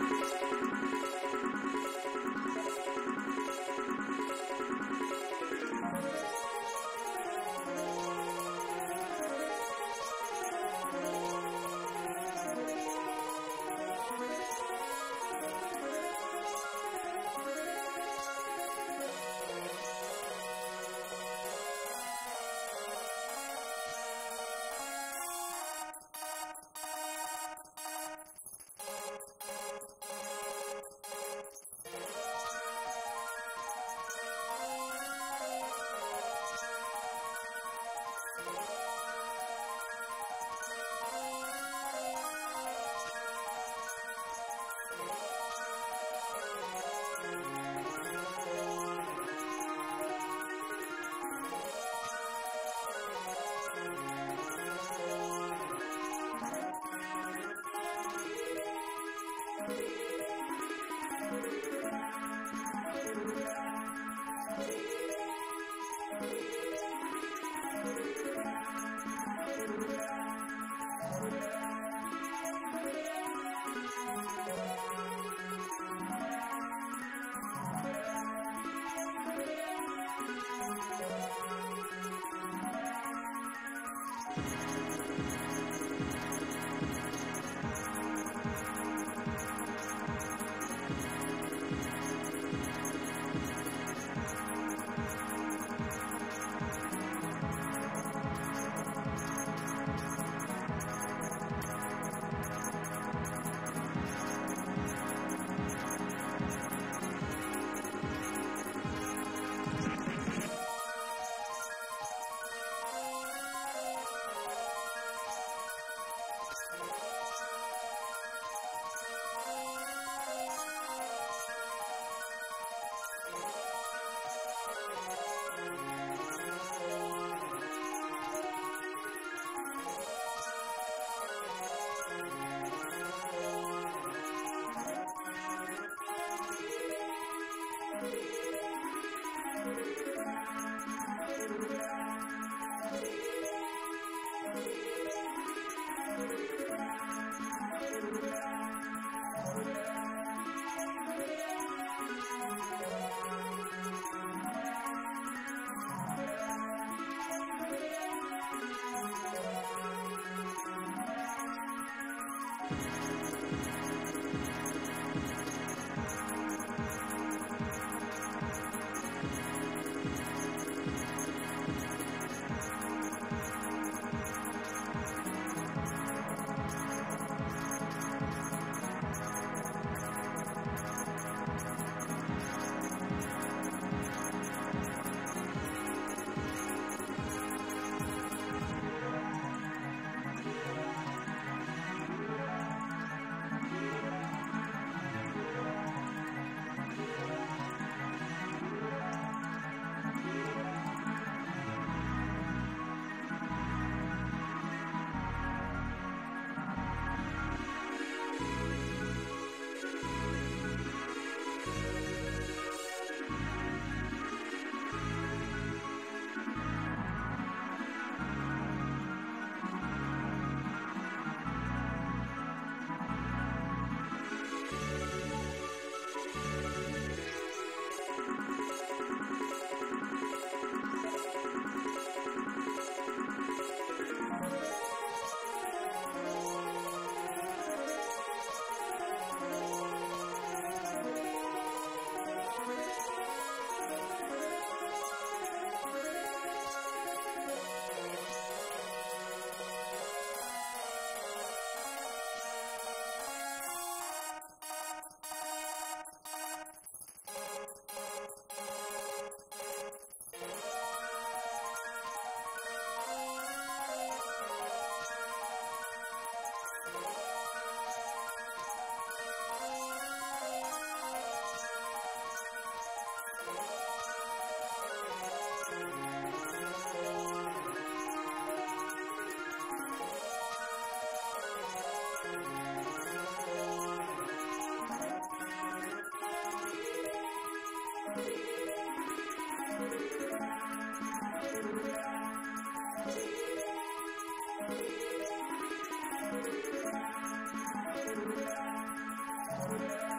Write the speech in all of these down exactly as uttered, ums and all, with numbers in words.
Thank you.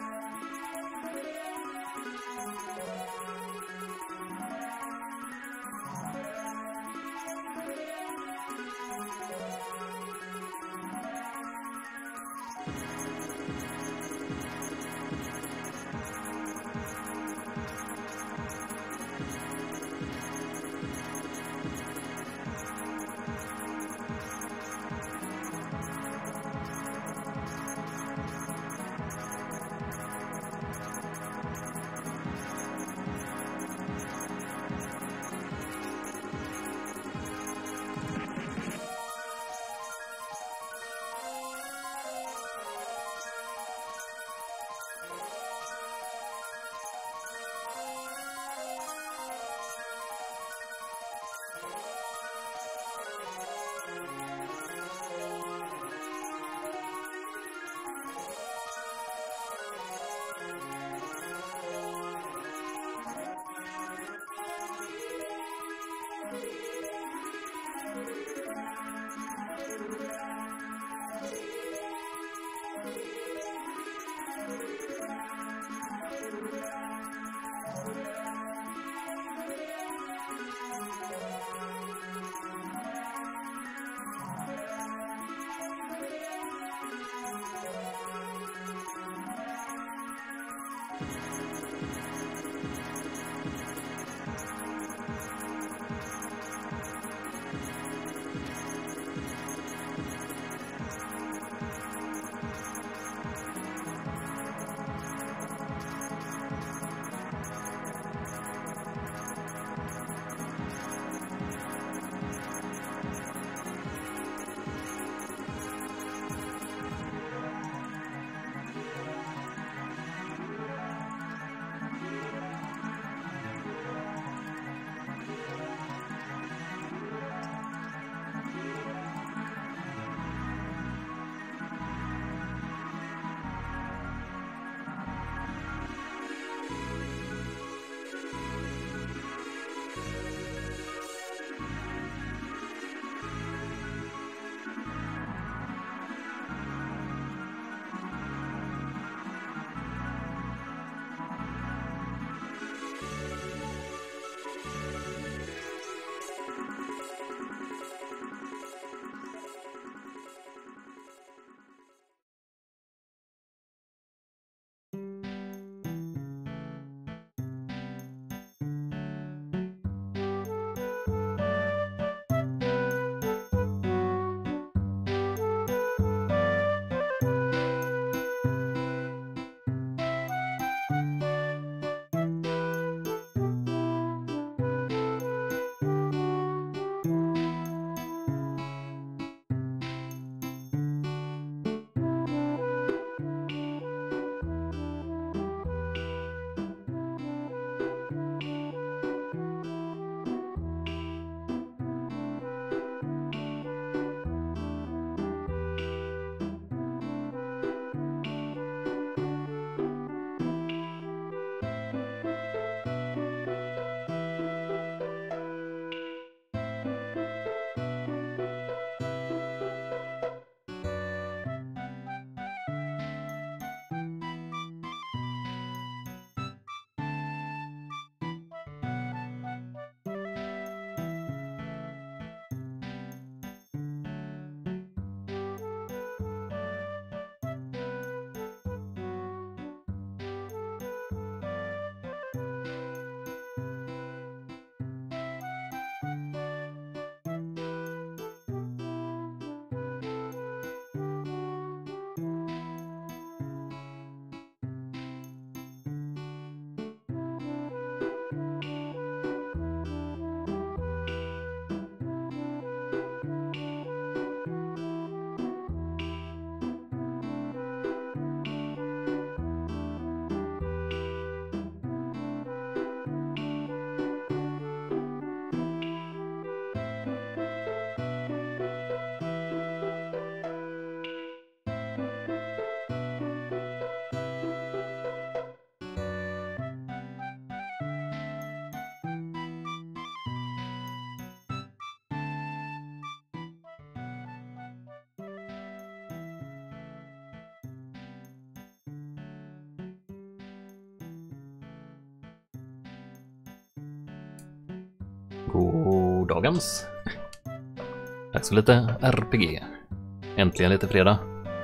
God dagens. Dags för lite R P G. Äntligen lite fredag.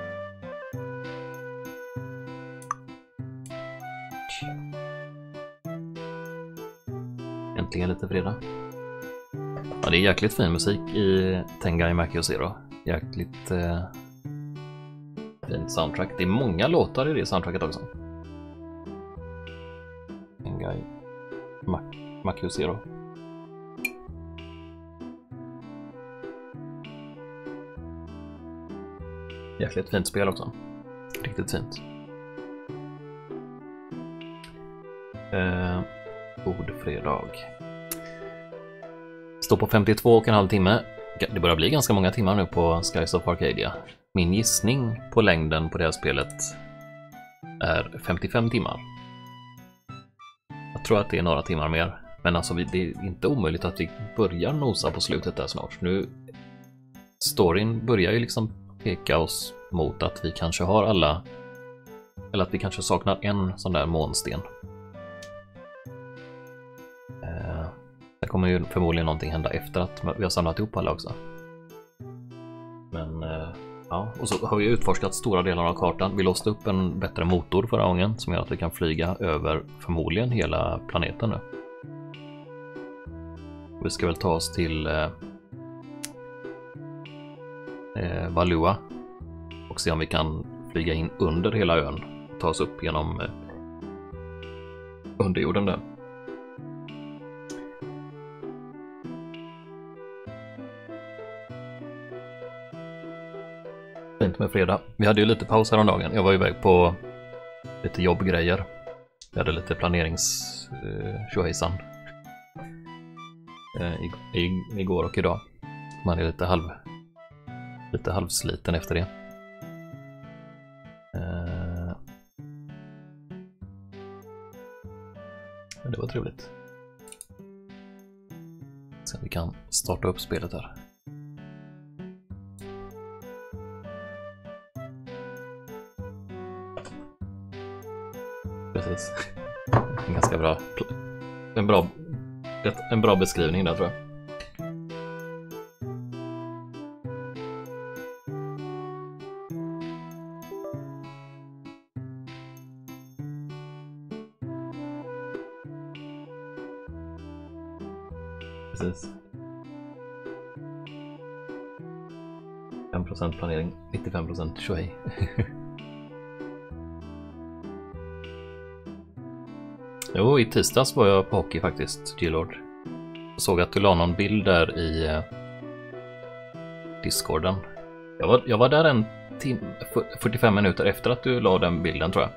Äntligen lite fredag. Ja, det är jäkligt fin musik i Tengai Makio Zero. Jäkligt eh, fint soundtrack. Det är många låtar i det soundtracket också. Tengai Makio Zero. Jäkligt fint spel också. Riktigt fint. Eh, god fredag. Står på femtiotvå och en halv timme. Det börjar bli ganska många timmar nu på Skies of Arcadia. Min gissning på längden på det här spelet är femtiofem timmar. Jag tror att det är några timmar mer. Men alltså det är inte omöjligt att vi börjar nosa på slutet där snart. Nu storyn börjar ju liksom peka oss mot att vi kanske har alla, eller att vi kanske saknar en sån där månsten. Eh, det kommer ju förmodligen någonting hända efter att vi har samlat ihop alla också. Men eh, ja, och så har vi utforskat stora delar av kartan. Vi låste upp en bättre motor förra gången som gör att vi kan flyga över förmodligen hela planeten nu. Vi ska väl ta oss till eh, eh, Valua och se om vi kan flyga in under hela ön och ta oss upp genom eh, underjorden där. Fint med fredag. Vi hade ju lite paus häromdagen. Jag var iväg på lite jobbgrejer. Vi hade lite planerings eh, tjohejsan eh, i, i, igår och idag. Man är lite halv lite halvsliten efter det. Eh, men det var trevligt. Så vi kan starta upp spelet här. Precis. En ganska bra en bra en bra beskrivning där, tror jag. Precis. fem procent planering, nittiofem procent tjohej. Jo, i tisdags var jag på hockey faktiskt, G-Lord. Jag såg att du la någon bild där i eh, Discorden. Jag var, jag var där en timme, fyrtiofem minuter efter att du la den bilden, tror jag.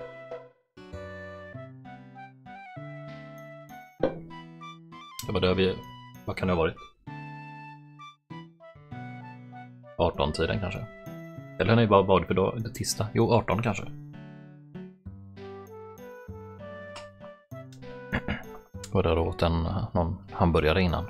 Det var där vi... Vad kan det ha varit? arton tiden kanske. Eller nej, vad var det för dag? Det tisdag? Jo, arton kanske. Var där åt en, någon hamburgare innan.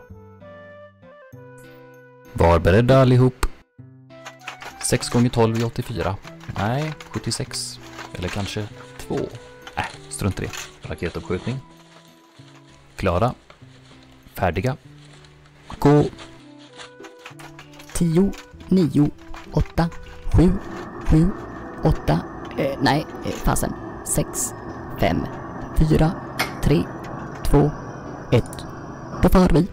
Var beredda allihop. sex gånger tolv är åttiofyra. Nej, sjuttiosex. Eller kanske två. Äh, strunt i det. Raketuppskjutning. Klara. Färdiga. Gå. tio, nio, åtta, sju, sju, åtta, eh, nej, eh, fasen. sex, fem, fyra, tre, två, ett. Då far vi.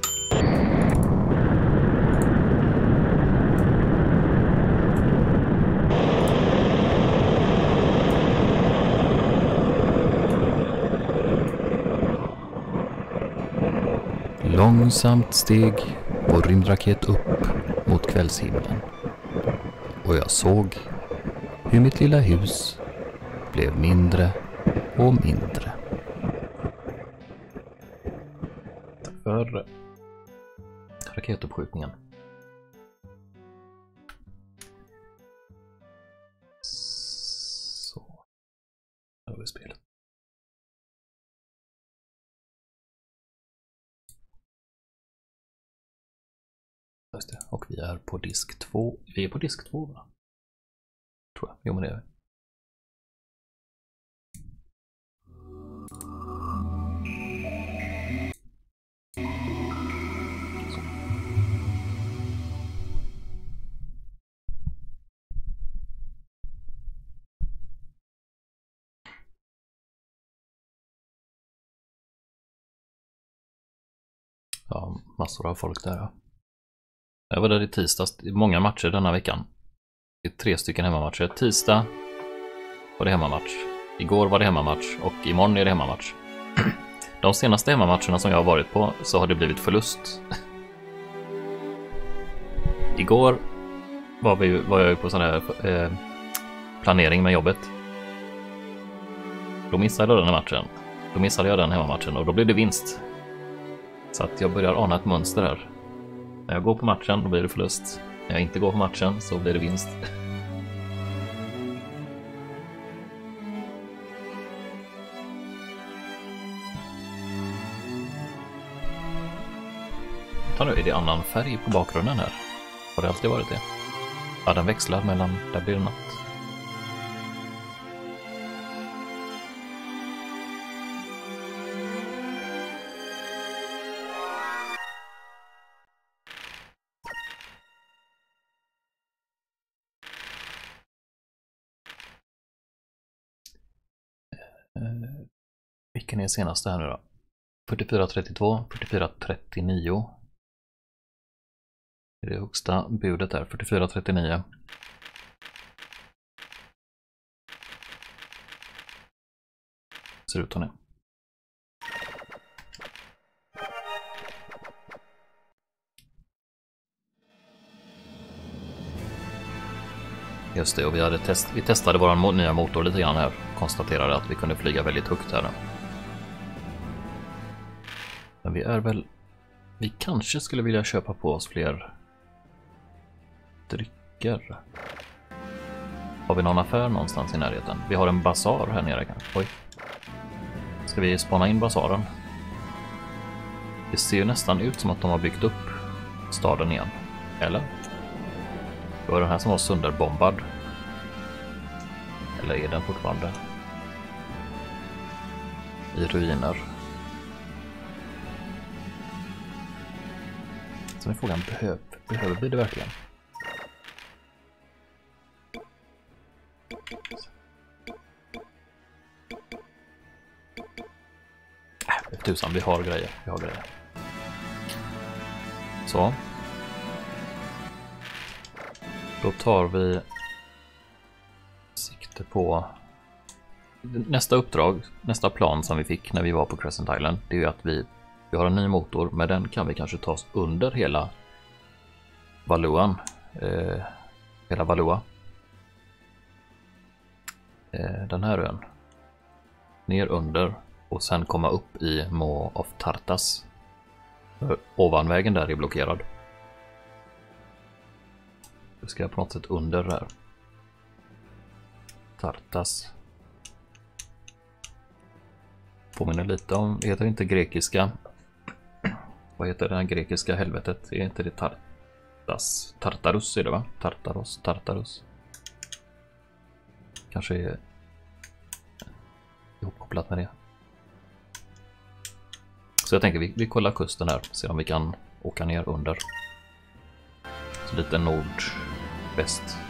Långsamt steg vår rymdraket upp mot kvällshimlen. Och jag såg hur mitt lilla hus blev mindre och mindre. För raketuppskjutningen. Just det. Och vi är på disk två. Vi är på disk två, va? Tror jag. Jo, men det är vi. Ja, massor av folk där. Ja. Jag var där i tisdags. Det är många matcher denna veckan. Det är tre stycken hemmamatcher. Tisdag var det hemmamatch. Igår var det hemmamatch. Och imorgon är det hemmamatch. De senaste hemmamatcherna som jag har varit på så har det blivit förlust. Igår var, vi, var jag på sån här eh, planering med jobbet. Då missade jag den här matchen. Då missade jag den hemmamatchen och då blev det vinst. Så att jag börjar ana ett mönster här. När jag går på matchen då blir det förlust. När jag inte går på matchen så blir det vinst. Ta nu, är det annan färg på bakgrunden här? Har det alltid varit det? Ja, den växlar mellan, där blir det natt. Vilken är senaste här nu då? fyrtiofyra trettiotvå, fyrtiofyra trettionio. Det är det högsta budet där, fyrtiofyra trettionio. Ser ut hon är. Just det, och vi, hade test, vi testade vår nya motor lite grann här. Konstaterade att vi kunde flyga väldigt högt här. Men vi är väl... Vi kanske skulle vilja köpa på oss fler drycker. Har vi någon affär någonstans i närheten? Vi har en basar här nere kanske. Oj. Ska vi spana in basaren? Det ser ju nästan ut som att de har byggt upp staden igen. Eller? Det var den här som var sönderbombad. Eller är den fortfarande i ruiner? Så är frågan, behöver, behöver vi det verkligen? Äh, tusan, vi har grejer, vi har grejer. Så. Då tar vi sikte på nästa uppdrag, nästa plan som vi fick när vi var på Crescent Island. Det är ju att vi, vi har en ny motor, med den kan vi kanske ta oss under hela Valuan, eh, hela Valua. Eh, den här ön. Ner under och sen komma upp i Maw of Tartas. För ovanvägen där är blockerad. Nu ska jag på något sätt under här. Tartas. Påminner lite om, heter inte grekiska. Vad heter det här grekiska helvetet? Är inte det Tartas? Tartarus är det, va? Tartaros, Tartarus. Kanske är ihopkopplat med det. Så jag tänker vi, vi kollar kusten här. Se om vi kan åka ner under. Så lite nordväst.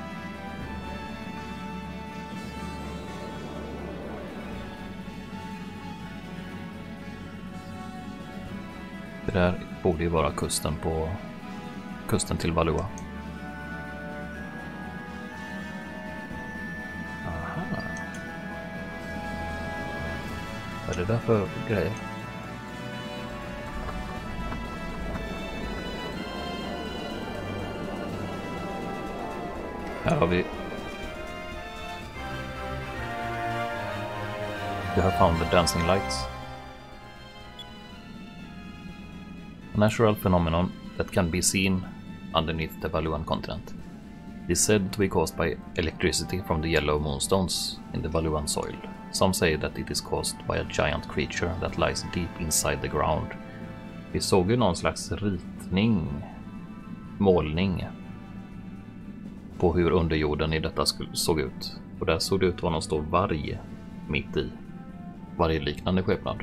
Det där borde ju vara kusten på kusten till Valua. Aha. Vad är det där för grejer? Här har vi... We have found the dancing lights. A natural phenomenon that can be seen underneath the Valuan continent. It is said to be caused by electricity from the yellow moonstones in the Valuan soil. Some say that it is caused by a giant creature that lies deep inside the ground. Vi såg ju någon slags ritning målning på hur underjorden i detta såg ut. Och där såg det ut att vara någon stor varg mitt i. Vargliknande skepnad.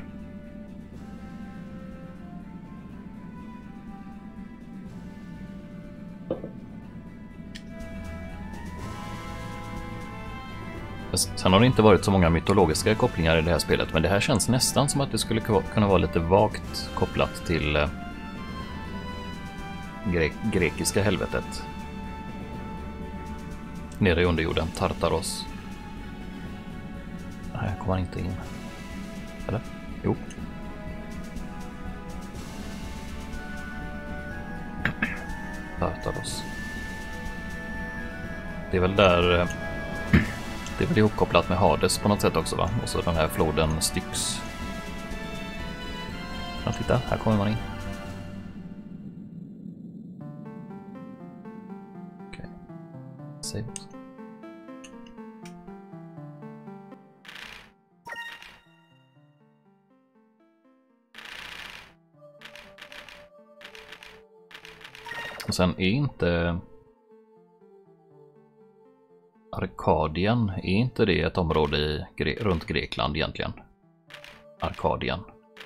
Sen har det inte varit så många mytologiska kopplingar i det här spelet, men det här känns nästan som att det skulle kunna vara lite vagt kopplat till eh, gre grekiska helvetet. Nere i underjorden, Tartaros. Nej, jag kommer inte in. Eller? Jo. Tartaros. Det är väl där... Eh, det är väl ihopkopplat med Hades på något sätt också, va? Och så den här floden Styx. Ja, titta, här kommer man in. Okej. Okay. Save. Och sen är inte... Arkadien, är inte det ett område i, Gre runt Grekland egentligen? Arkadien.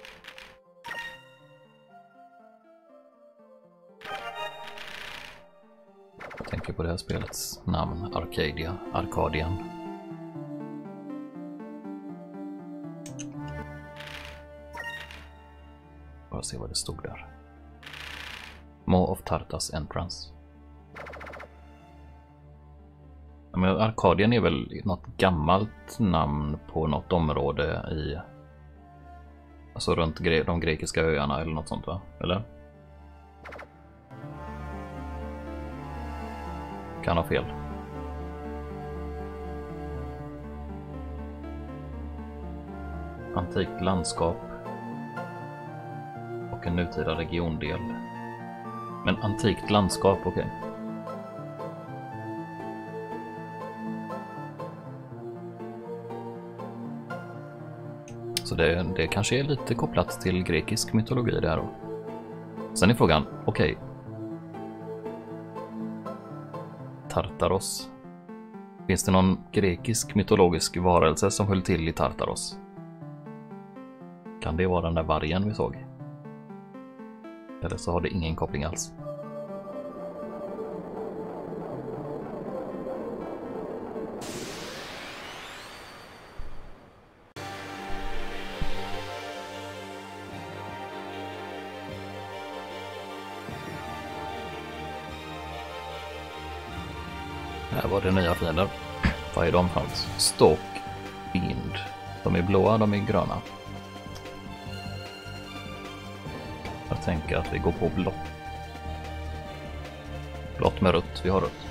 Jag tänker på det här spelets namn, Arcadia, Arkadien. Bara se vad det stod där. Maw of Tartas Entrance. Men Arkadien är väl något gammalt namn på något område i... Alltså runt gre de grekiska öarna eller något sånt, va? Eller? Kan ha fel. Antikt landskap. Och en nutida regiondel. Men antikt landskap, okej. Okay. Så det, det kanske är lite kopplat till grekisk mytologi där då. Sen är frågan, okej. Okay. Tartaros. Finns det någon grekisk mytologisk varelse som höll till i Tartaros? Kan det vara den där vargen vi såg? Eller så har det ingen koppling alls. Här var det nya fiender. Vad är de för något? Stalk Fiend. De är blåa, de är gröna. Jag tänker att vi går på blått. Blått med rött, vi har rött.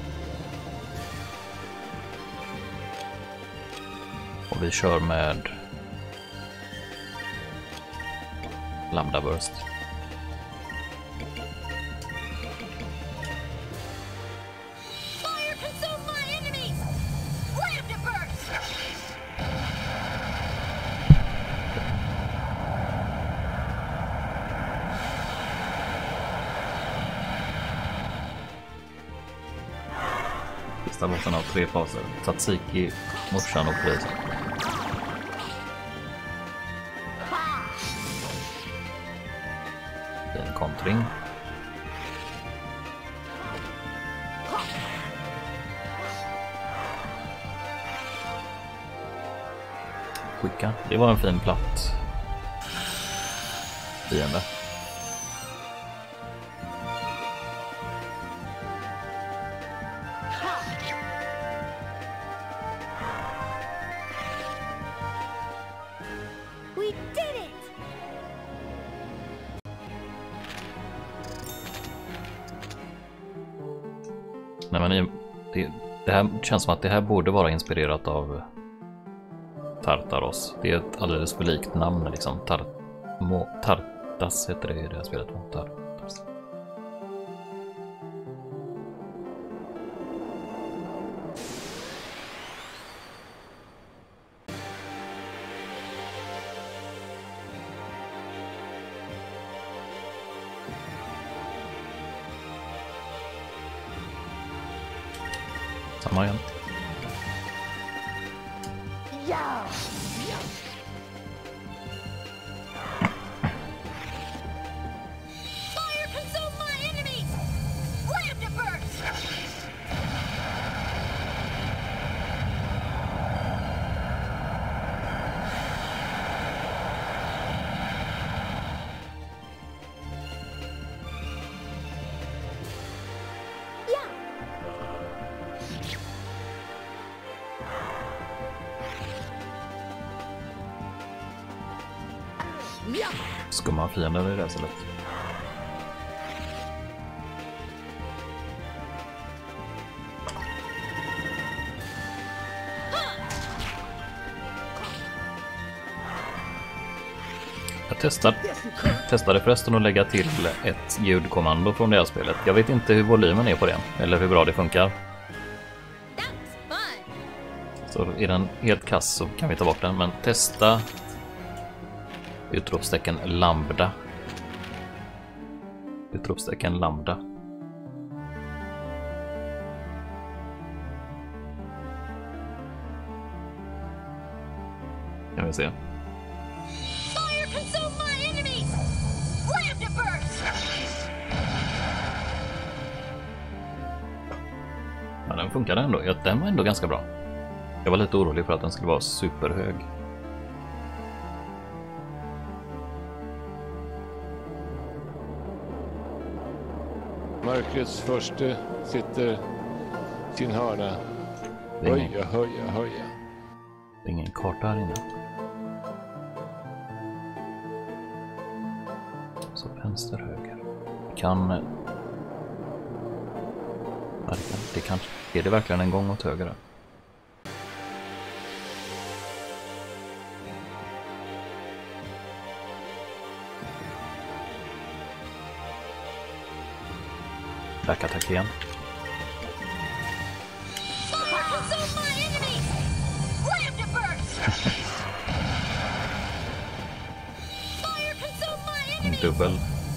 Och vi kör med Lambda Burst. Sista bossen har tre faser. Tzatziki, morsan och Frieza. En kontring. Skicka. Det var en fin platt fiende. Nej, men det, det här känns som att det här borde vara inspirerat av Tartaros. Det är ett alldeles för likt namn liksom. Tar, Mo, Tartas heter det i det här spelet. Tartas. Samma igen. Skumma fiender i det här stället. Jag testade, testade förresten att lägga till ett ljudkommando från det här spelet. Jag vet inte hur volymen är på det, eller hur bra det funkar. Så är den helt kass så kan vi ta bort den, men testa utropstecken lambda. Utropstecken lambda. Kan vi se. Ja, den funkade ändå. Ja, den var ändå ganska bra. Jag var lite orolig för att den skulle vara superhög. Mörkrets första sitter sin hörna. Höja, höja, höja. Det är ingen karta här inne. Så vänster, höger. Kan... Ja, det, kan, det kan... Är det verkligen en gång åt höger där? Backattack igen. En dubbel.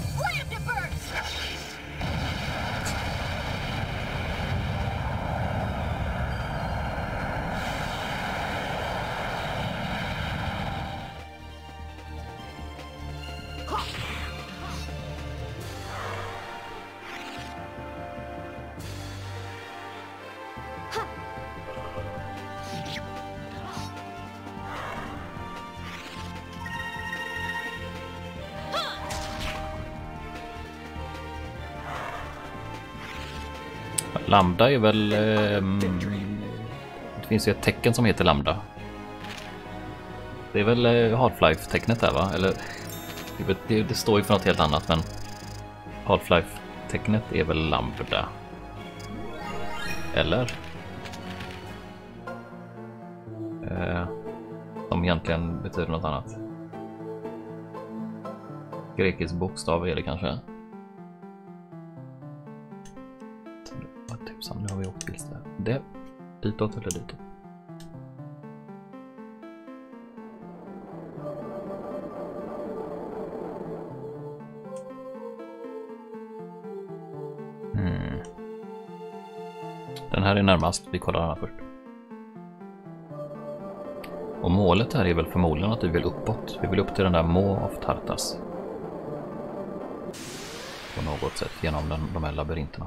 Lambda är väl... Eh, det finns ju ett tecken som heter lambda. Det är väl eh, Half-Life-tecknet där, va? Eller... Det, det, det står ju för något helt annat, men... Half-Life-tecknet är väl lambda. Eller? Eh, som egentligen betyder något annat. Grekisk bokstav är det kanske. Nu har vi åkt vilse. Det ditåt eller ditåt. Hmm. Den här är närmast. Vi kollar den här först. Och målet här är väl förmodligen att vi vill uppåt. Vi vill upp till den där Maw of Tartas. På något sätt genom den, de här labyrinterna.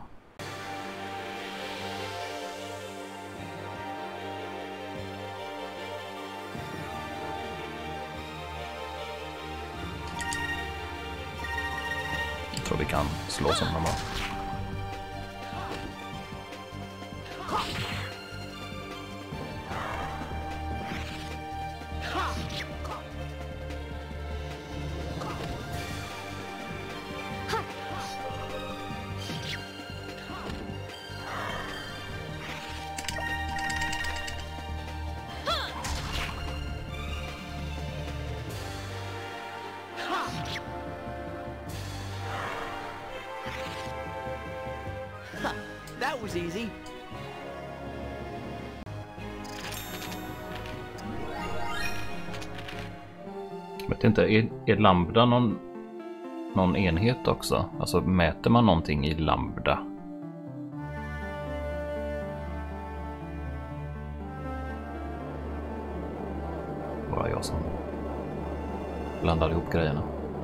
Jag tror vi kan slå som de var. That was easy. Jag vet inte, är, är lambda någon, någon enhet också? Alltså mäter man någonting i lambda? bara jag som blandar ihop grejerna.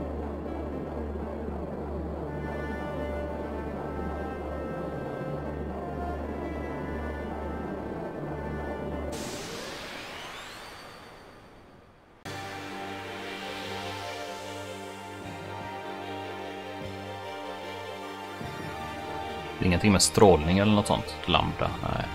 Ingenting med strålning eller något sånt. Lambda, nej.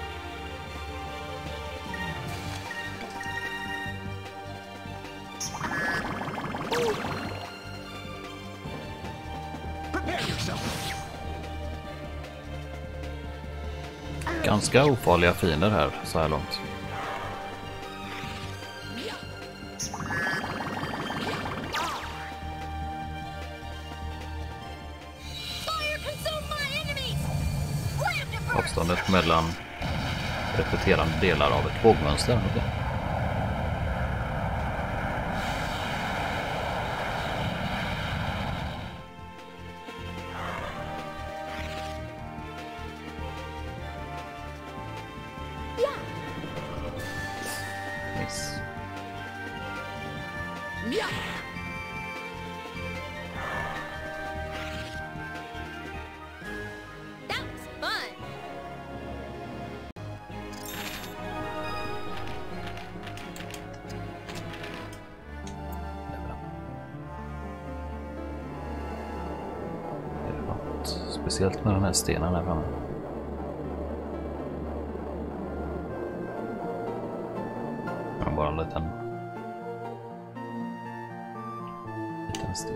Ganska ofarliga fiender här så här långt. Avståndet mellan repeterande delar av ett vågmönster. Okay. Nice. Speciellt med den här stenen här framme. Men bara en liten liten sten.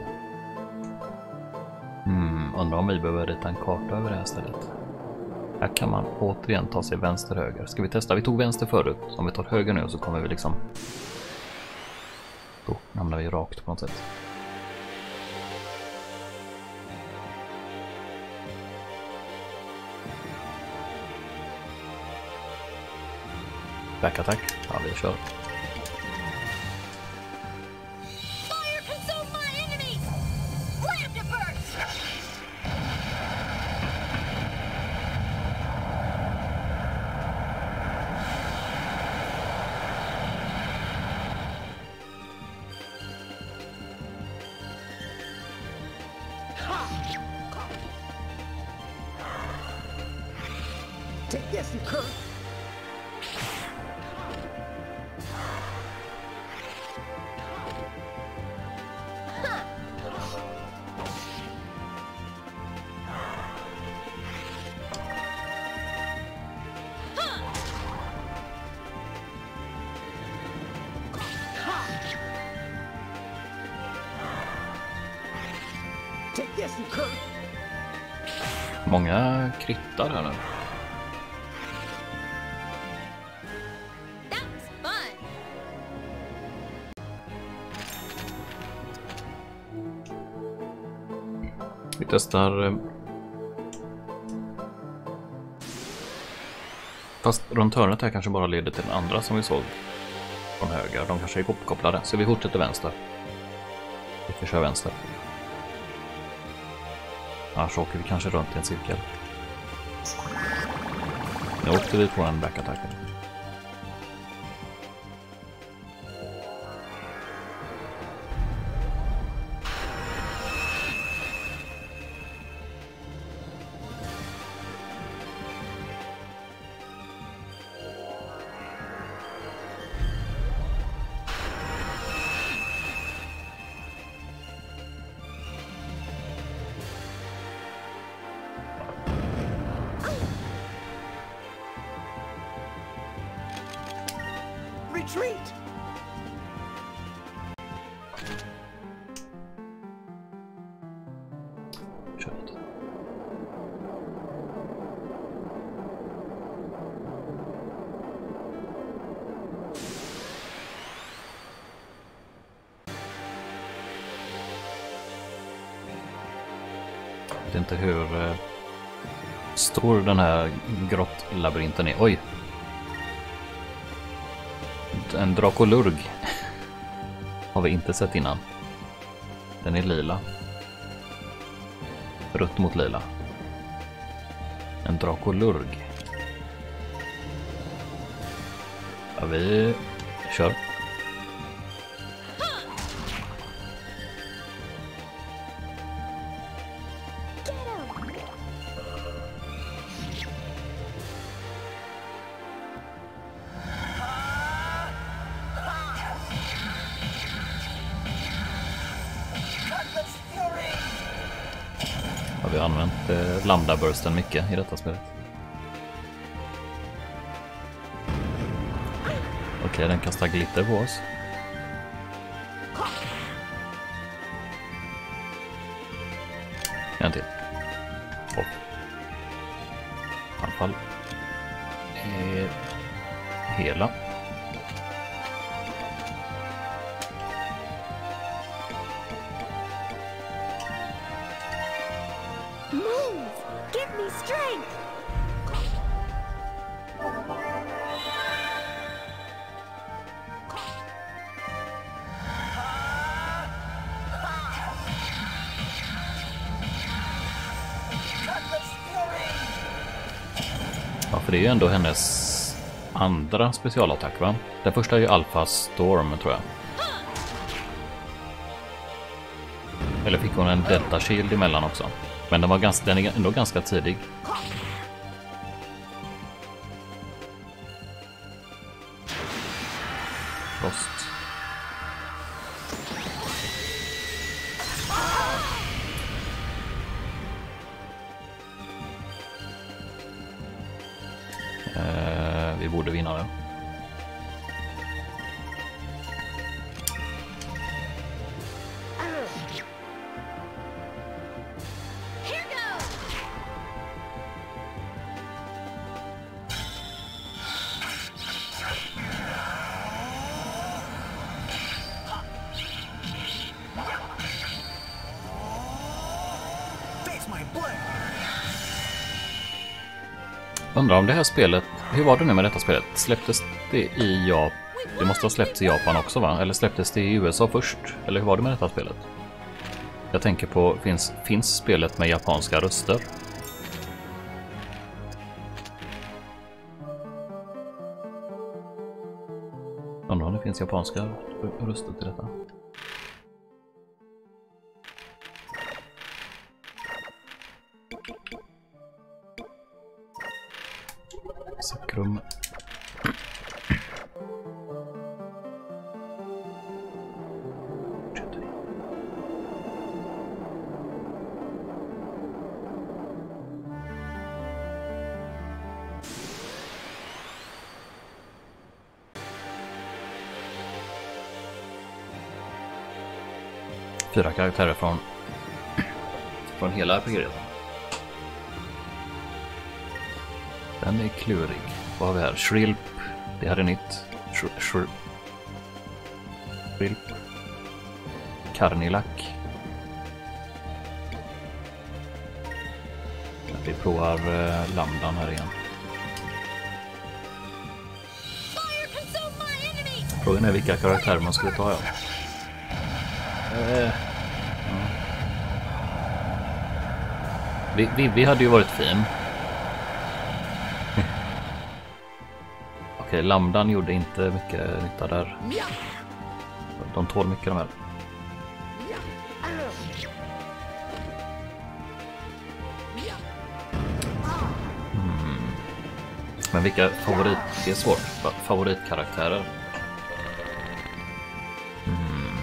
Hmm, undrar om vi behöver rita en karta över det här stället. Här kan man återigen ta sig vänster höger. Ska vi testa? Vi tog vänster förut. Om vi tar höger nu så kommer vi liksom... Då hamnar vi rakt på något sätt. Backattack. Ja, vi kör. Take this, you Kurt. Många krittar här nu. Vi testar. Fast runt hörnet här kanske bara leder till den andra som vi såg från höger. De kanske är kopplade. Så vi fortsätter vänster. Vi får köra vänster. Annars åker vi kanske runt i en cirkel. Nu åkte vi på en backattack. Retreat! Kört. Jag vet inte hur eh, stor den här grottlabyrinten är. Oj! En drakolurg har vi inte sett innan. Den är lila. Rött mot lila. En drakolurg. Ja, vi kör. använt eh, lambda-bursten mycket i detta spelet. Okej, okay, den kastar glitter på oss. En till. Och. Anfall. Eh, hela. Move! Give me strength! Ja, för det är ju ändå hennes andra specialattack, va? Den första är ju Alpha Storm, tror jag. Eller fick hon en Delta Shield emellan också. Men den, var ganska, den är ändå ganska tidig. Frost. Eh, vi borde vinna det. Undrar om det här spelet, hur var det nu med detta spelet? Släpptes det i Japan? Det måste ha släppts i Japan också, va? Eller släpptes det i U S A först? Eller hur var det med detta spelet? Jag tänker på, finns, finns spelet med japanska röster? Undrar om det finns japanska röster till detta? Sakrum. Fyra karaktärer från från hela R P G. Den är klurig. Vad har vi här? Shrilp. Det här är nytt. Shrilp. Shrilp. Karnilak. Vi provar eh, lambdan här igen. Frågan är vilka karaktärer man skulle ta. Ja. Eh, ja. Vi, vi, vi hade ju varit fin. Okej, lambdan gjorde inte mycket nytta där. De tål mycket de här. Mm. Men vilka favorit... Det är svårt. Favoritkaraktärer. Mm.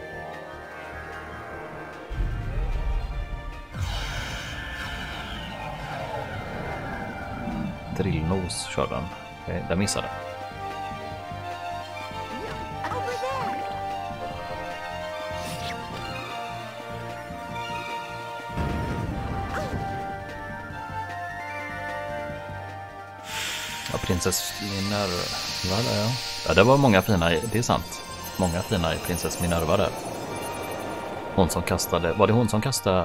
Drillnos kör den. Okej, där missade. Ja, prinsess Minerva där, ja. Ja, det var många fina, i, det är sant. Många fina i prinsess Minerva där. Hon som kastade, var det hon som kastade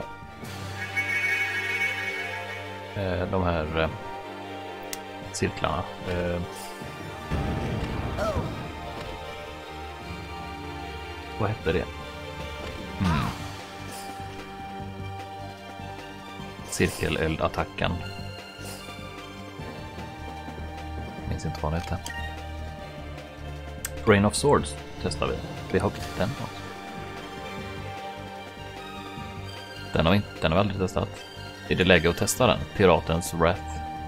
eh, de här eh, cirklarna? Eh, vad hette det? Mm. Cirkeleldattacken. Minns inte vad den hette. Rain of Swords testar vi. Vi har den också. Den har vi, inte, den har vi aldrig testat. Är det läge att testa den? Piratens Wrath.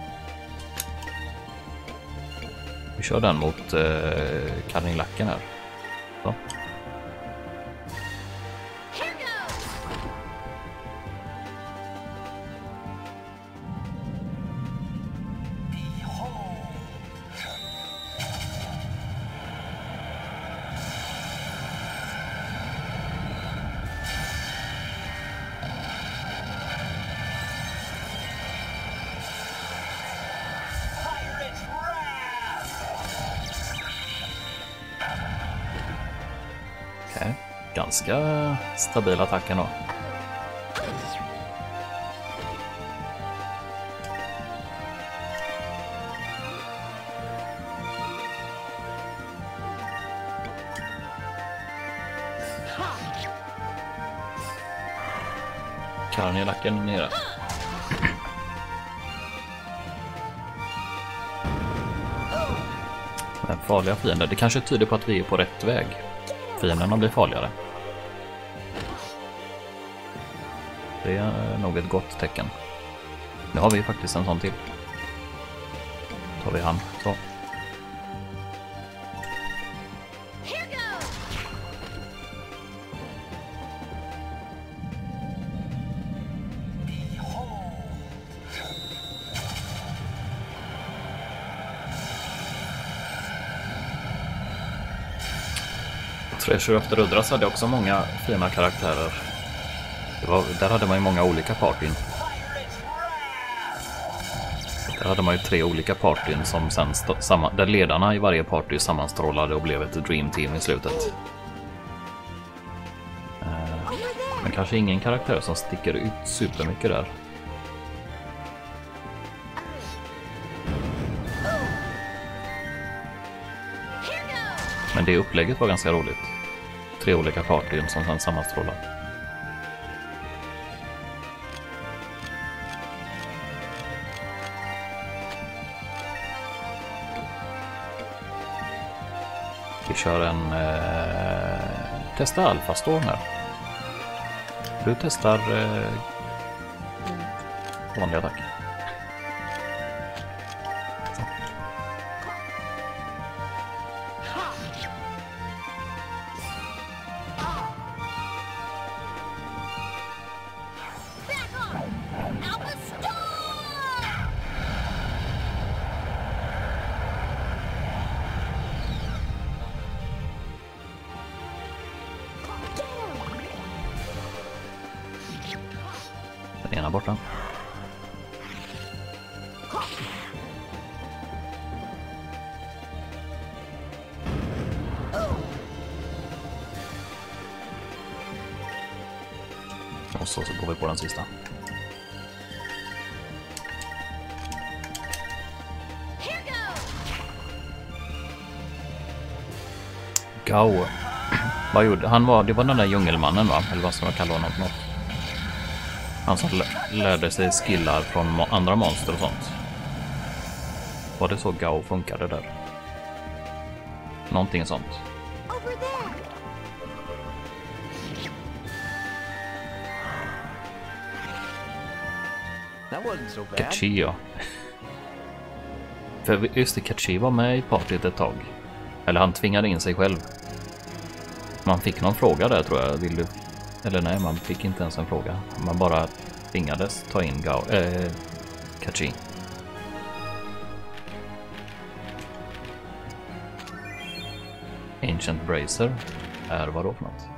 Vi kör den mot eh, Karnilacken här. Så. Okay. Ganska stabil attack ändå. Karnielacken nere. Men farliga fiender, det kanske tyder på att vi är på rätt väg. Fienderna blir farligare. Det är nog ett gott tecken. Nu har vi faktiskt en sån till. Tar vi han, så. Treasure of the Rudras hade också många fina karaktärer. Det var, där hade man ju många olika partyn. Där hade man ju tre olika partyn som sen samma, där ledarna i varje party sammanstrålade och blev ett dream team i slutet. Eh, men kanske ingen karaktär som sticker ut supermycket där. Men det upplägget var ganska roligt. Tre olika partyn som sen sammanstrålar. Vi kör en eh, testa Alpha Storm här. Du testar eh, vanlig attack. Den ena borta. Och så, så går vi på den sista. Gao. Vad gjorde han? Var, det var den där djungelmannen, va? Eller vad ska man kalla honom för något? Han som lärde sig skillar från andra monster och sånt. Var det så Gao funkade där? Någonting sånt. Kachi, ja. För just det, Kachi var med i partyt ett tag. Eller han tvingade in sig själv. Man fick någon fråga där, tror jag. Vill du... Eller nej, man fick inte ens en fråga. Man bara tvingades ta in Gao... Äh, Kachi. Ancient Bracer är vad då för något?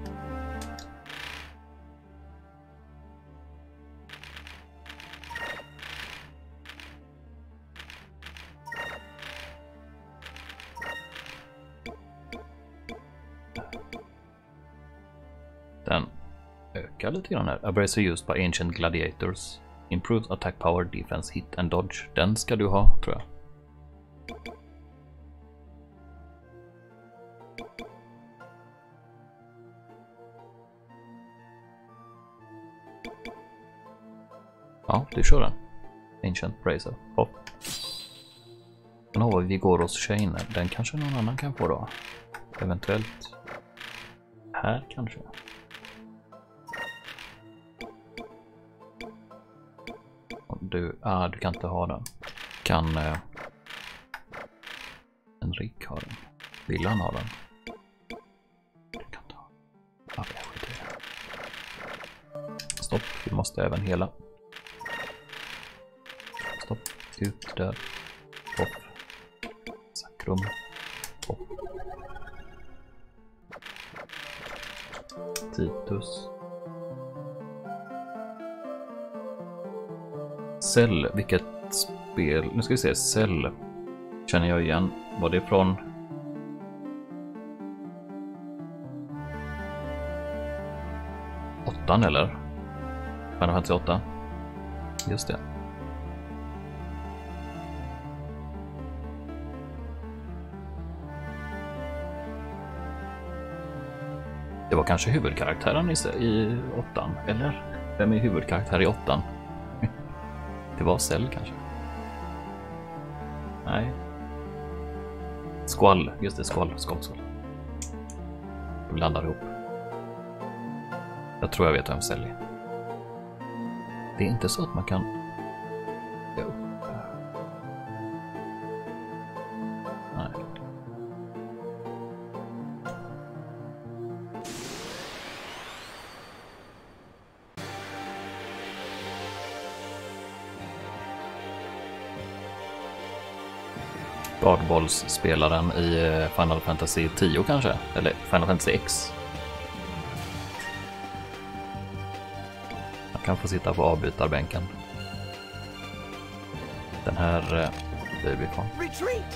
Den ökar lite grann här. A bracer used by ancient gladiators. Improves attack power, defense, hit and dodge. Den ska du ha, tror jag. Ja, du kör den. Ancient bracer. Hopp. Den har vi går hos Shane. Den kanske någon annan kan få då. Eventuellt. Här kanske. Du, ah, du kan inte ha den. Kan eh, en Rick ha den? Vill han ha den? Du kan inte ha. Ah, jag skiter i det. Stopp, vi måste även hela. Stopp, ut där. Hopp. Sakrum. Hopp. Titus. Cell, vilket spel? Nu ska vi se, Cell känner jag igen. Var det från åttan eller? Final Fantasy åtta. Just det. Det var kanske huvudkaraktären i, i åttan, eller? Vem är huvudkaraktär i åttan? Det var Cell kanske? Nej. Squall, just det, Squall, Squall, Squall. De blandar ihop. Jag tror jag vet vem Cell är. Det är inte så att man kan... Jo. Nej. Badbollsspelaren i Final Fantasy tio kanske? Eller Final Fantasy X? Man kan få sitta på avbytarbänken. Den här eh, babyfon. Retreat!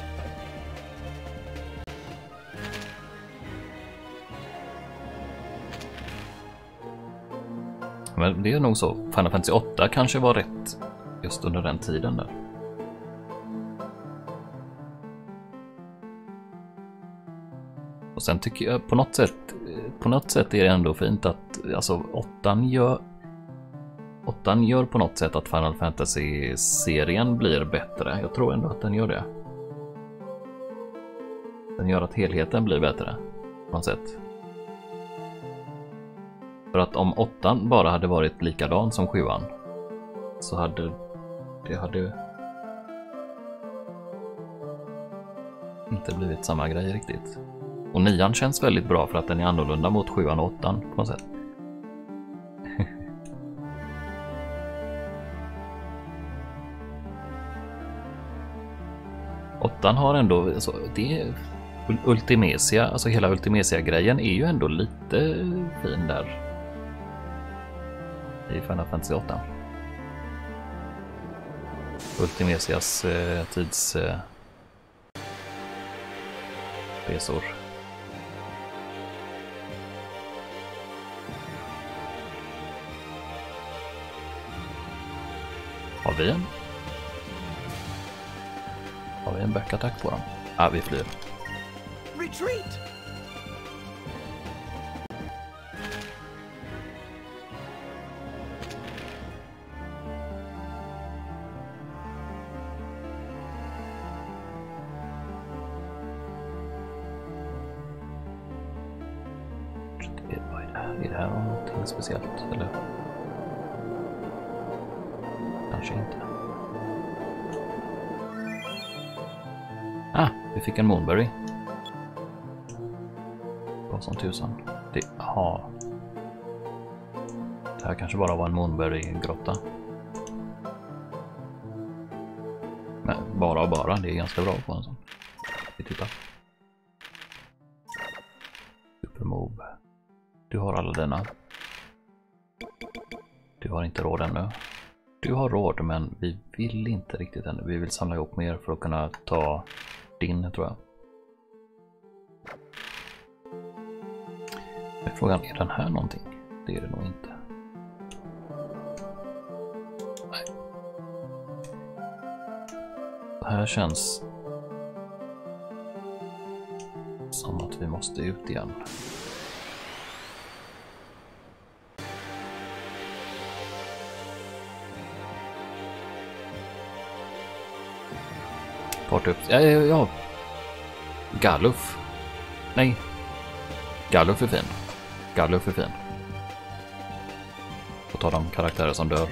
Men det är nog så. Final Fantasy åtta kanske var rätt just under den tiden där. Och sen tycker jag på något sätt på något sätt är det ändå fint att alltså åttan gör åttan gör på något sätt att Final Fantasy-serien blir bättre. Jag tror ändå att den gör det. Den gör att helheten blir bättre på något sätt. För att om åttan bara hade varit likadan som sjuan så hade det hade inte blivit samma grej riktigt. Och nian känns väldigt bra för att den är annorlunda mot sjuan och åttan på något sätt. åttan har ändå, alltså, det är Ultimecia, alltså hela Ultimecia-grejen är ju ändå lite fin där i Final Fantasy åtta. Ultimecias eh, tids eh, resor. Har vi en? Har vi en backattack på dem? Ah, vi flyr. Retreat! Vad är det här? Är det här någonting speciellt? Eller? Kanske inte. Ah, vi fick en Moonberry. Vad som tusan. Det, aha. Det här kanske bara var en Moonberry-grotta. Men bara och bara, det är ganska bra på en sån. Vi tittar. Supermove. Du har alla dina. Du har inte råd ännu. Du har råd, men vi vill inte riktigt ännu. Vi vill samla ihop mer för att kunna ta din, tror jag. Men frågan, är den här någonting? Det är det nog inte. Nej. Det här känns som att vi måste ut igen. Part upp. Ja, ja, ja. Galuf. Nej. Galuf är fin. Galuf är fin. Får ta de karaktärer som dör.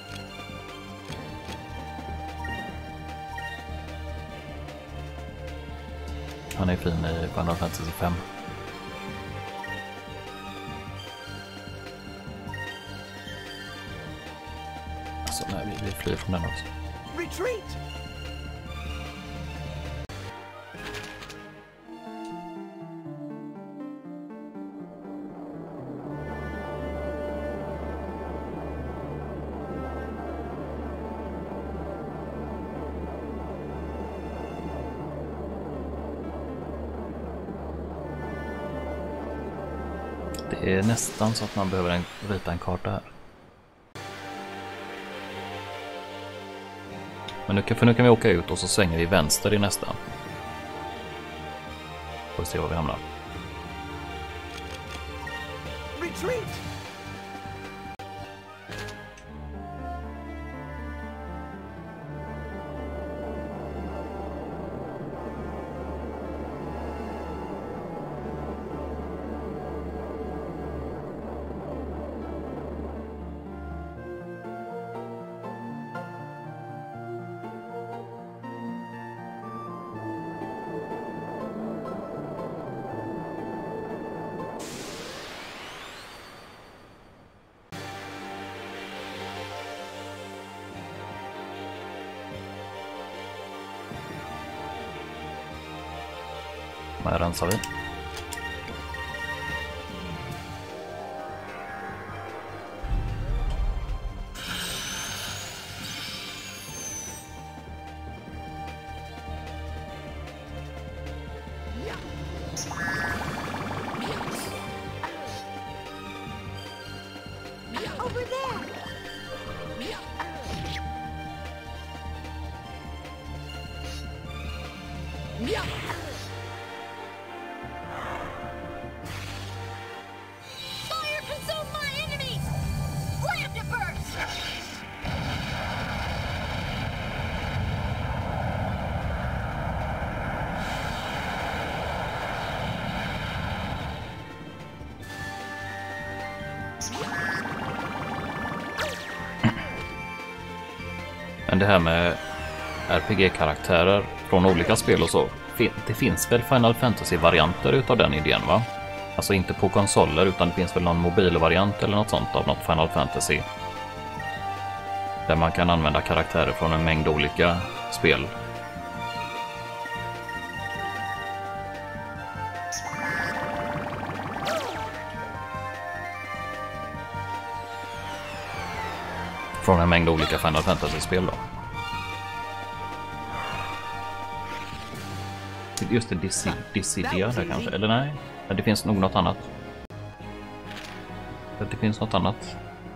Han är fin i Final Fantasy fem. Alltså, nej, vi, vi flyr från den också. Retreat! Det är nästan så att man behöver en, rita en karta här. Men nu kan, för nu kan vi åka ut och så svänger vi vänster i nästa. Får se var vi hamnar. Retreat! Här rensar vi. Over there. Fire consume my enemies! Slam to burst! Men det här med R P G-karaktärer från olika spel och så. Det finns väl Final Fantasy-varianter utav den idén, va? Alltså inte på konsoler, utan det finns väl någon mobilvariant eller något sånt av något Final Fantasy. Där man kan använda karaktärer från en mängd olika spel. Från en mängd olika Final Fantasy-spel då. Just det, Dissidia Dissidia där kanske, eller nej? Det finns nog något annat. Det finns något annat.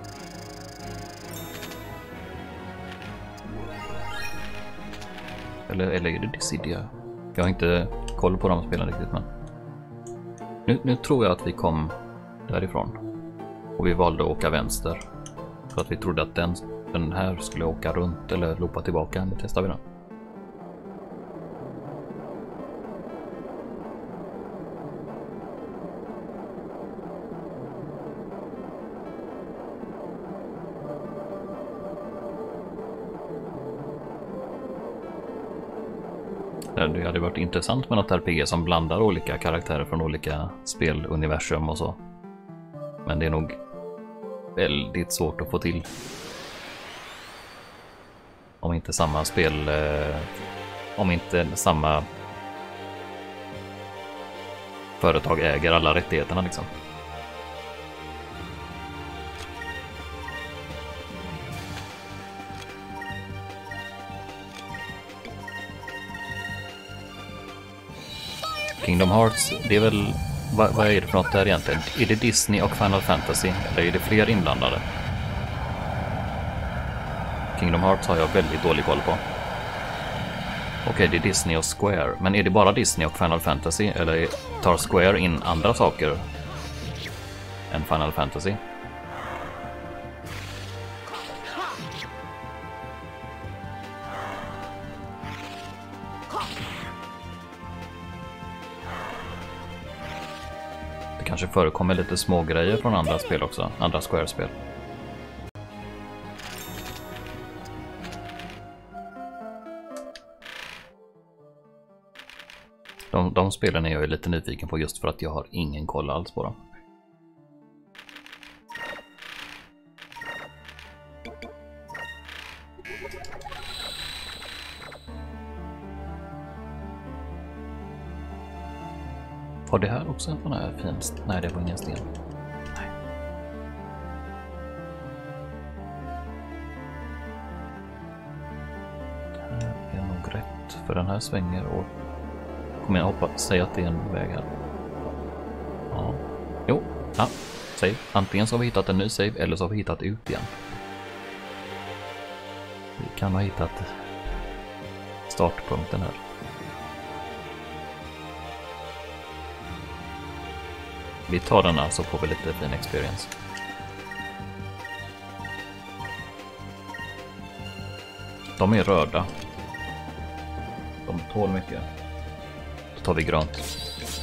Eller, eller är det Dissidia? Jag har inte koll på de spelen riktigt, men... Nu, nu tror jag att vi kom därifrån. Och vi valde att åka vänster. För att vi trodde att den, den här skulle åka runt eller loopa tillbaka. Nu testar vi den. Det hade varit intressant med något R P G som blandar olika karaktärer från olika speluniversum och så. Men det är nog väldigt svårt att få till. Om inte samma spel... Eh, om inte samma företag äger alla rättigheterna liksom. Kingdom Hearts, det är väl... Vad, vad är det för något där egentligen? Är det Disney och Final Fantasy? Eller är det fler inblandade? Kingdom Hearts har jag väldigt dålig koll på. Okej, det är Disney och Square. Men är det bara Disney och Final Fantasy? Eller tar Square in andra saker än Final Fantasy? Det kanske förekommer lite små grejer från andra spel också. Andra Square-spel. De, de spelen är jag lite nyfiken på just för att jag har ingen koll alls på dem. Var det här också en sån här fin sten? Nej, det var ingen sten. Nej. Det här är nog rätt, för den här svänger och... Kommer jag hoppas säga att det är en väg här. Ja. Jo, Ja, save. Antingen så har vi hittat en ny save eller så har vi hittat ut igen. Vi kan ha hittat startpunkten här. Vi tar den här så får vi lite fin experience. De är röda. De tål mycket. Då tar vi grönt.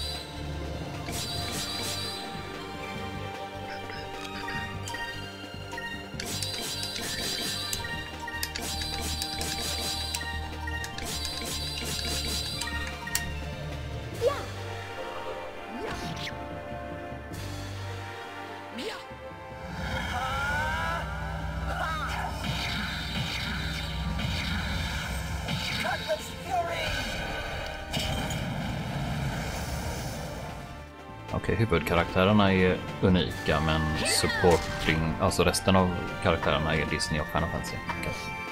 Okej, huvudkaraktärerna är unika men supporting, alltså resten av karaktärerna är Disney och Final Fantasy. Okay.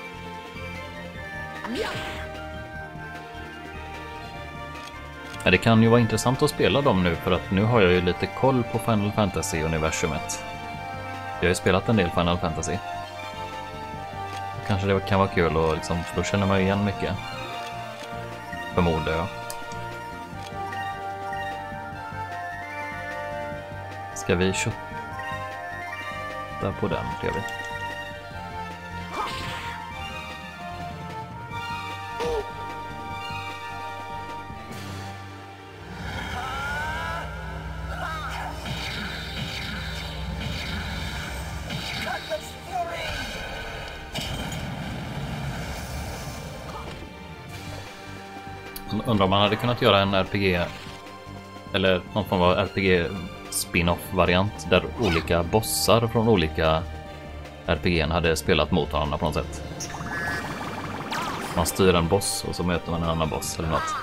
Ja, det kan ju vara intressant att spela dem nu för att nu har jag ju lite koll på Final Fantasy-universumet. Jag har ju spelat en del Final Fantasy. Kanske det kan vara kul och liksom, för då känner man igen mycket. Förmodar jag. Ska vi kötta på den, det gör vi. Undrar om man hade kunnat göra en R P G eller någon form av R P G spin-off-variant där olika bossar från olika R P G:n hade spelat mot varandra på något sätt. Man styr en boss och så möter man en annan boss eller något.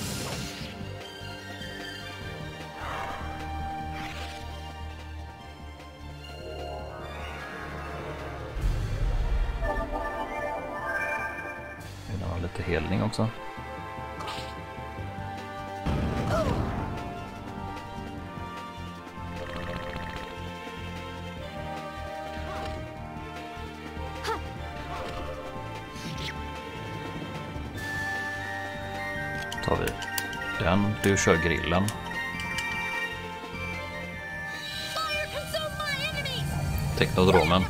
Den har lite helning också. Tar vi den, du kör grillen. Teknodromen.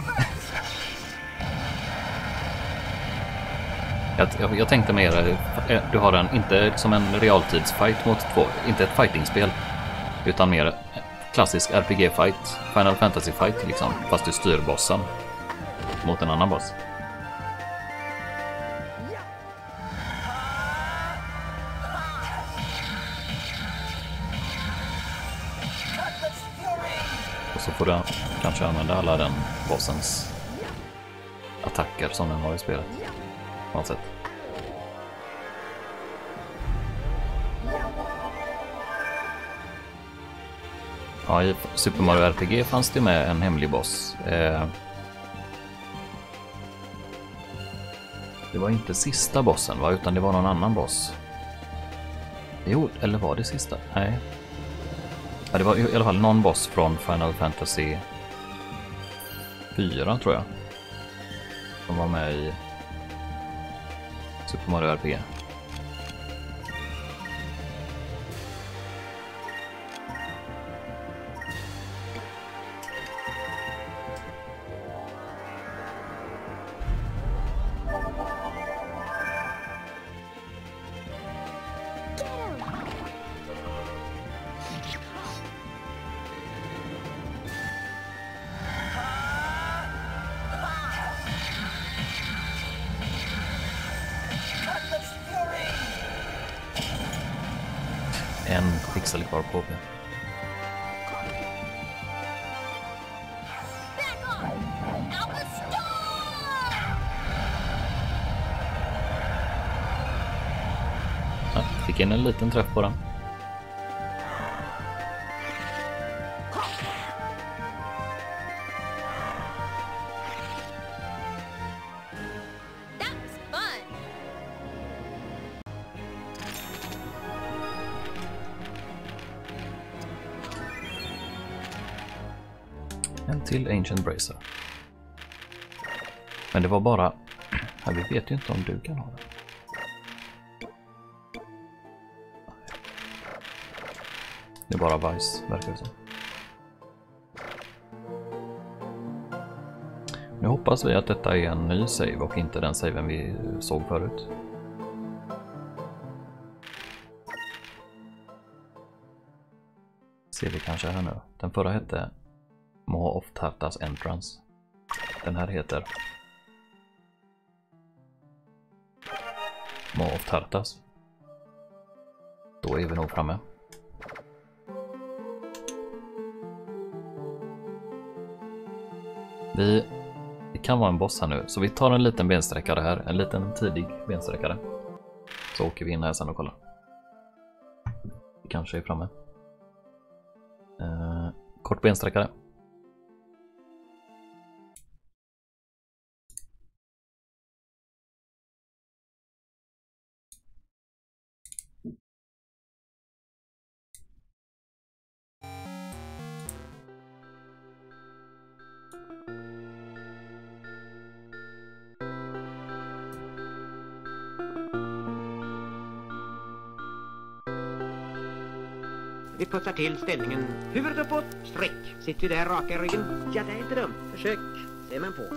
jag, jag, jag tänkte mer, du har en, inte som en realtidsfight mot två, inte ett fightingspel, utan mer klassisk R P G-fight, Final Fantasy-fight liksom, fast du styr bossen mot en annan boss. Så får du kanske använda alla den bossens attacker som den har i spelet. På något sätt. Ja, i Super Mario R P G fanns det med en hemlig boss. Eh, det var inte sista bossen, va? Utan det var någon annan boss. Jo, eller var det sista? Nej. Ja, det var i alla fall någon boss från Final Fantasy fyra tror jag. Som var med i Super Mario R P G. En pixel kvar på H P. Ja, fick in en liten träff på den. En till Ancient Bracer. Men det var bara... Ja, vi vet ju inte om du kan ha det. Det är bara Vice, verkar det som. Nu hoppas vi att detta är en ny save och inte den saven vi såg förut. Ser vi kanske här nu. Den förra hette Maw of Tartas Entrance. Den här heter Maw of Tartas. Då är vi nog framme. Vi, det kan vara en boss här nu, så vi tar en liten bensträckare här, en liten tidig bensträckare. Så åker vi in här sen och kollar. Vi kanske är framme. Eh, kort bensträckare. Vi putsar till ställningen. Huvudet uppåt, sträck. Sitter du där raka i ryggen? Ja, det är inte dumt. Försök. Ser man på.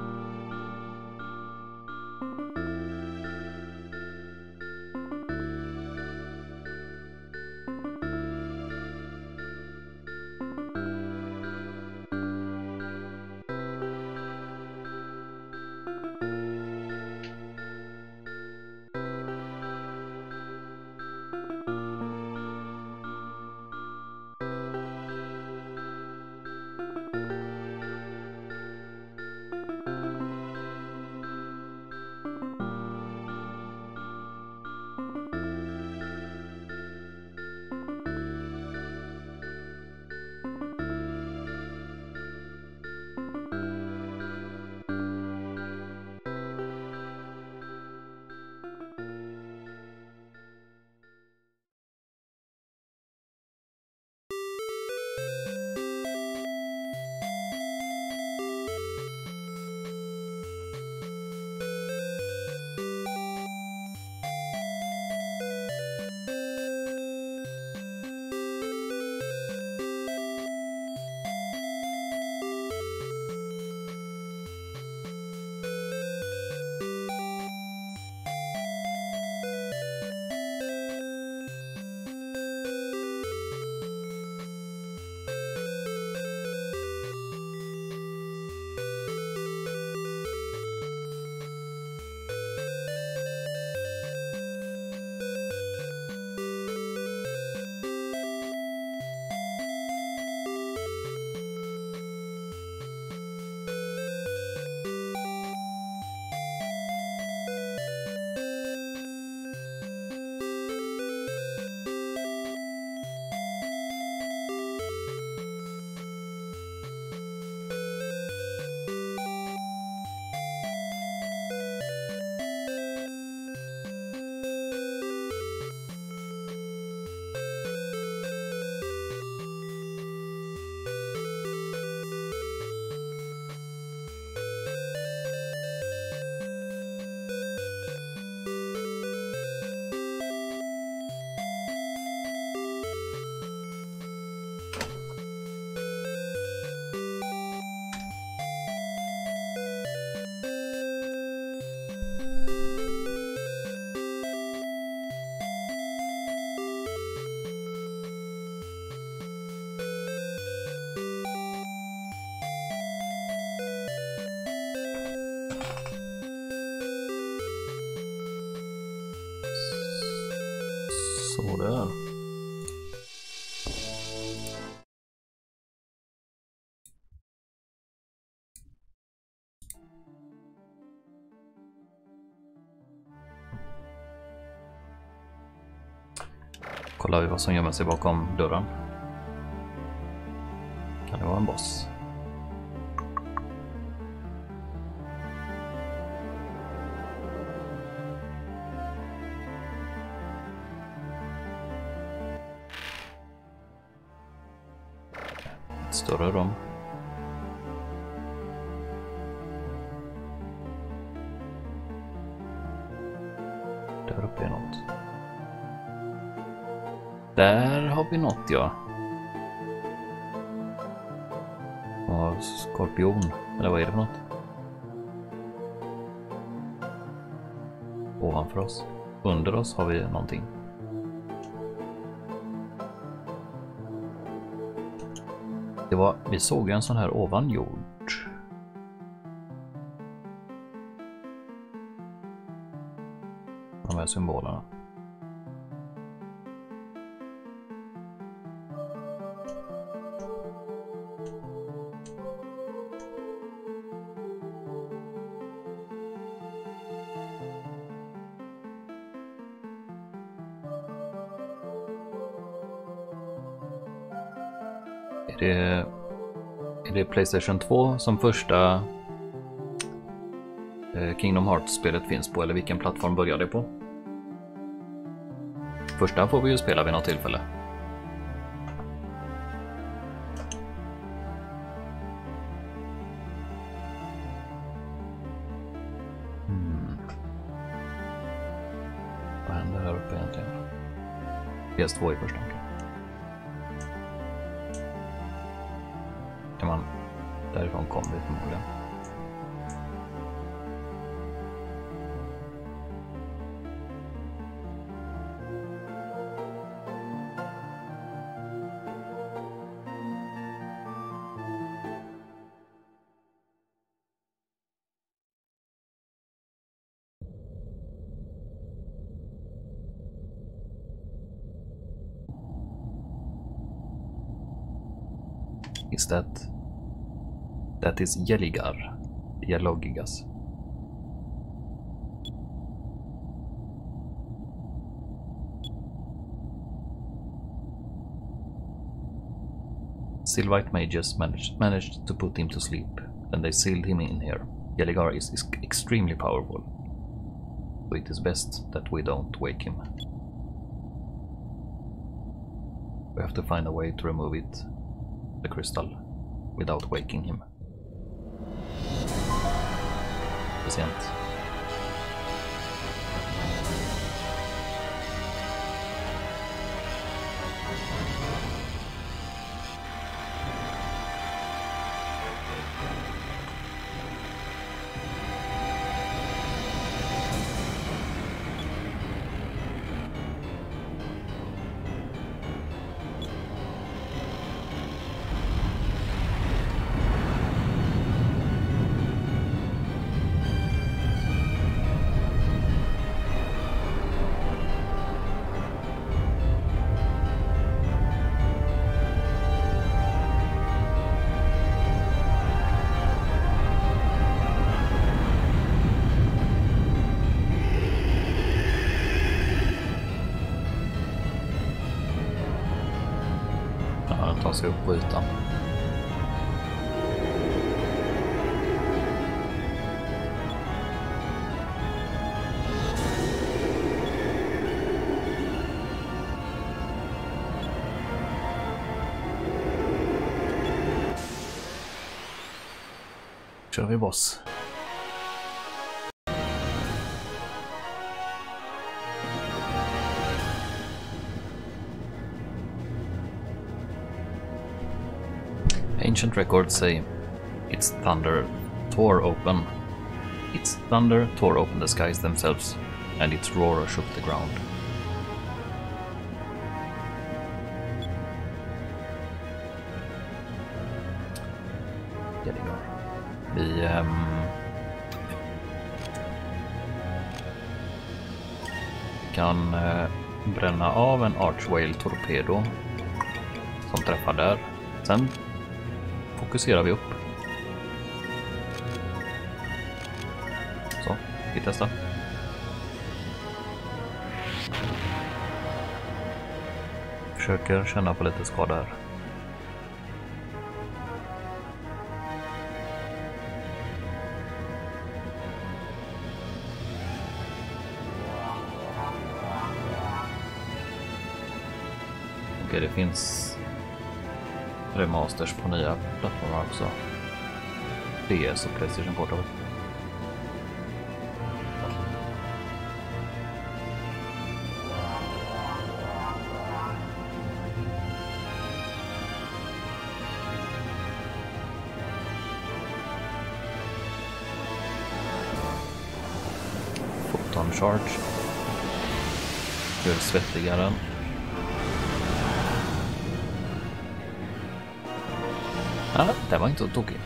Så där. Kollar vi vad som gömmer sig bakom dörren. Kan det vara en boss? Större rum. uppe är något. Där har vi något, ja. Och skorpion, eller vad är det för något? Ovanför oss. Under oss har vi någonting. Det var, vi såg en sån här ovan jord. De här symbolerna. Är det, är det PlayStation två som första eh, Kingdom Hearts-spelet finns på, eller vilken plattform börjar det på? Första får vi ju spela vid något tillfälle. Hmm. Vad händer här uppe egentligen? P S två i första. Kan man... Därifrån kom vi förmodligen. Is that that is Yeligar, Yelogigas. Sylvite mages managed managed to put him to sleep. Then they sealed him in here. Yeligar is, is extremely powerful, so it is best that we don't wake him. We have to find a way to remove it. The crystal without waking him. För sent. Ta sig upp på ytan. Kör vi boss. Ancient records say its thunder tore open. Its thunder tore open the skies themselves, and its roar shook the ground. Vi um, kan uh, bränna av en Archwhale torpedo som träffar där. Sen fokuserar vi upp. Så, vi testar. Försöker känna på lite skada här. Okej, det finns remasters på nya plattformar också. P S och PlayStation Portable. Photon Charge. Gör svettigaren. Ja, det var inte så tokigt.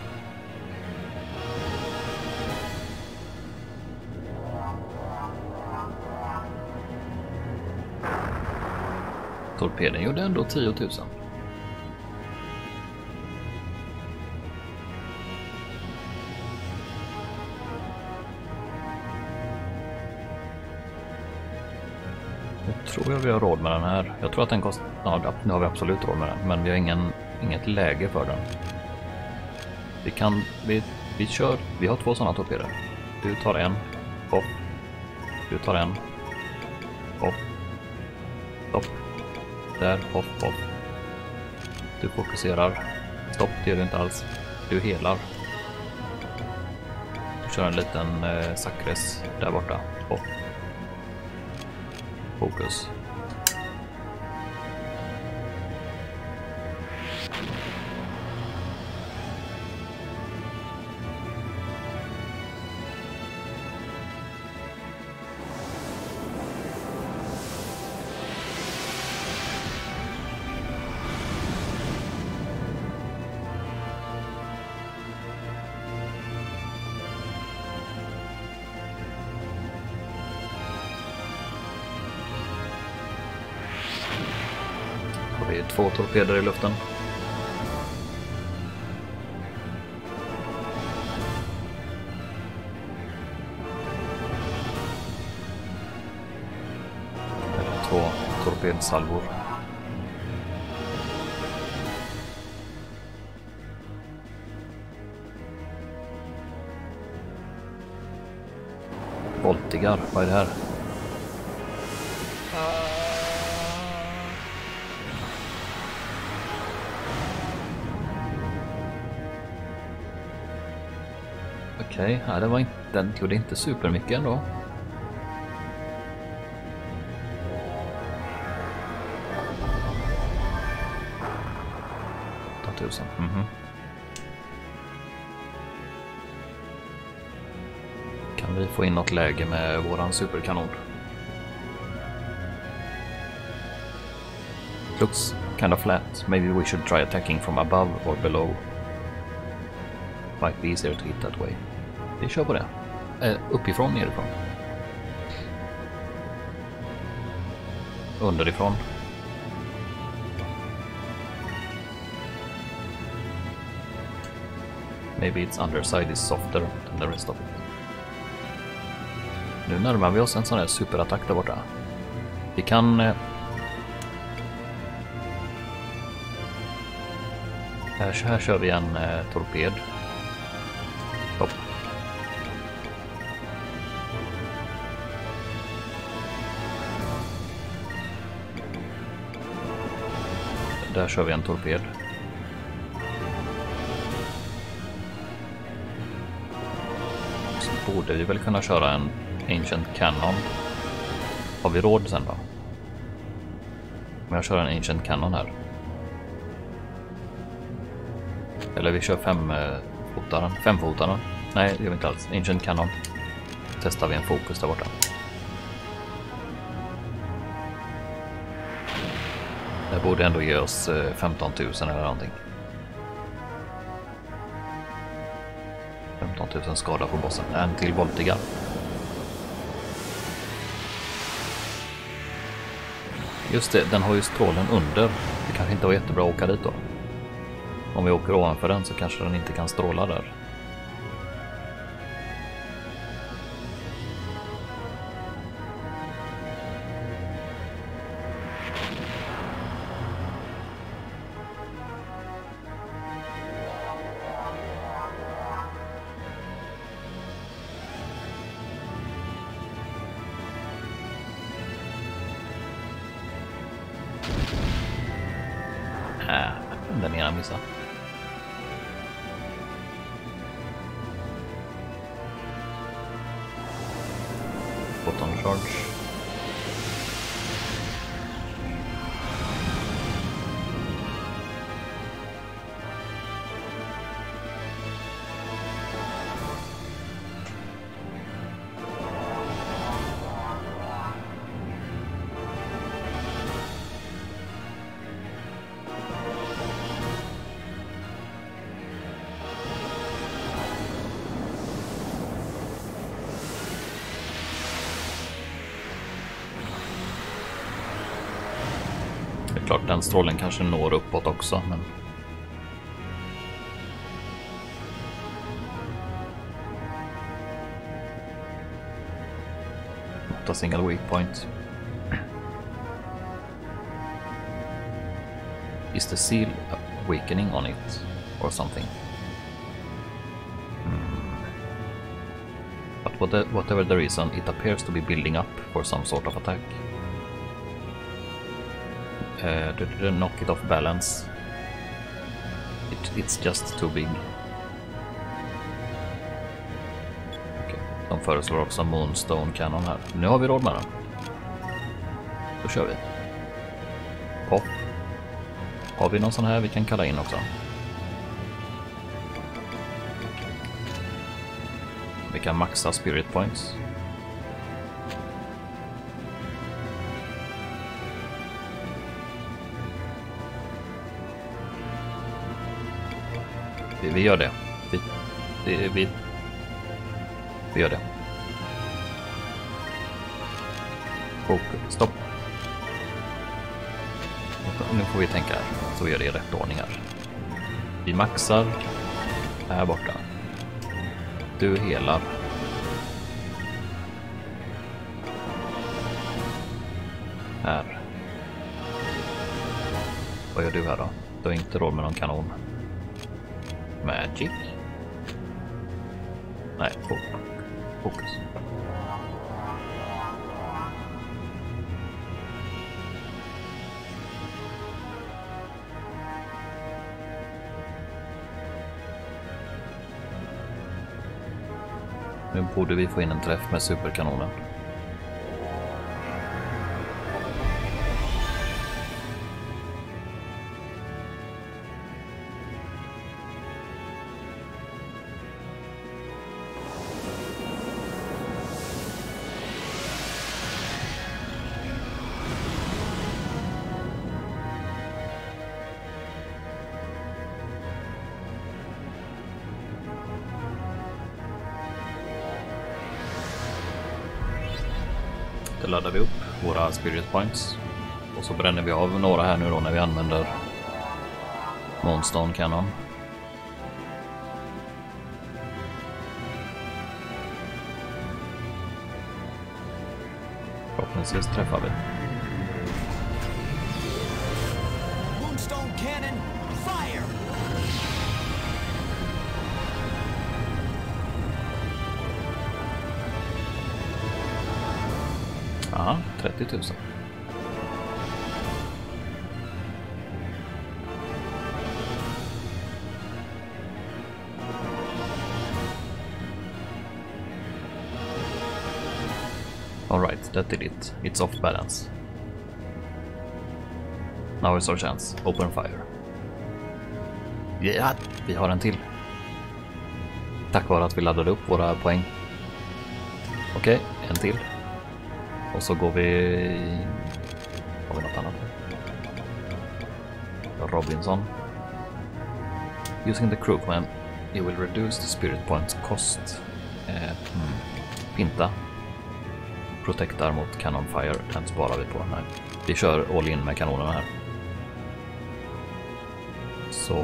Torpeden gjorde ändå tio tusen. Jag tror jag vi har råd med den här. Jag tror att den kostar... Ja, nu har vi absolut råd med den. Men vi har ingen, inget läge för den. Vi kan... Vi, vi kör... Vi har två sådana torpeder. Du tar en. Hopp. Du tar en. Hopp. Stopp. Där. Hopp, hopp. Du fokuserar. Stopp, det gör du inte alls. Du helar. Du kör en liten eh, sakres där borta. Hopp. Fokus. Vi är två torpeder i luften. Eller två torpedsalvor. Voltigar, vad är det här? Okej, okay, det var inte, den gjorde inte supermycket ändå. åtta tusen. Mhm. Kan vi få in något läge med våran superkanon? Looks kind of flat. Maybe we should try attacking from above or below. Might be easier to hit that way. Vi kör på det. Eh, uppifrån, nerifrån. Underifrån. Maybe its underside is softer than the rest of it. Nu närmar vi oss en sån här superattack där borta. Vi kan... Eh, här, här kör vi en eh, torped. Stopp. Där kör vi en torped. Så borde vi väl kunna köra en Ancient Cannon. Har vi råd sen då? Om jag kör en Ancient Cannon här. Eller vi kör fem eh, fotaren. Femfotaren. Nej, det gör vi inte alls. Ancient Cannon. Testar vi en fokus där borta. Det borde ändå ge oss femton tusen eller någonting. femton tusen skada på bossen. En till voltiga. Just det, den har ju strålen under. Det kanske inte var jättebra att åka dit då. Om vi åker ovanför den så kanske den inte kan stråla där. Äh, den ena missar. Photon Charge. Den strålen kanske når uppåt också, men... Not a single weak point. Is the seal weakening on it or something? Hmm. But what whatever the reason, it appears to be building up for some sort of attack. Uh, to, to knock it off balance. It, it's just too big. Okay. De föreslår också Moonstone Cannon här. Nu har vi råd med den. Då kör vi. Pop. Har vi någon sån här vi kan kalla in också? Vi kan maxa Spirit Points. Vi, vi gör det. Vi, vi, vi, vi gör det. Och stopp. Nu får vi tänka så vi gör det i rätt ordning här. Vi maxar här borta. Du helar. Här. Vad gör du här då? Du har inte råd med någon kanon. Magic. Nej, fokus. Nu borde vi få in en träff med superkanonen. Då laddar vi upp våra Spirit Points. Och så bränner vi av några här nu då när vi använder Moonstone Cannon. Förhoppningsvis träffar vi. Moonstone Cannon, fire! Aha, trettio tusen. Alright, that did it. It's off balance. Now is our chance. Open fire. Yeah, vi har en till. Tack vare att vi laddade upp våra poäng. Okej, okay, en till. Och så går vi... Har vi något annat? Robinson. Using the Crookman, you will reduce the spirit points cost. Eh, hmm. Pinta. Protectar mot Cannon Fire. Den sparar vi på. Nej. Vi kör all in med kanonerna här. Så...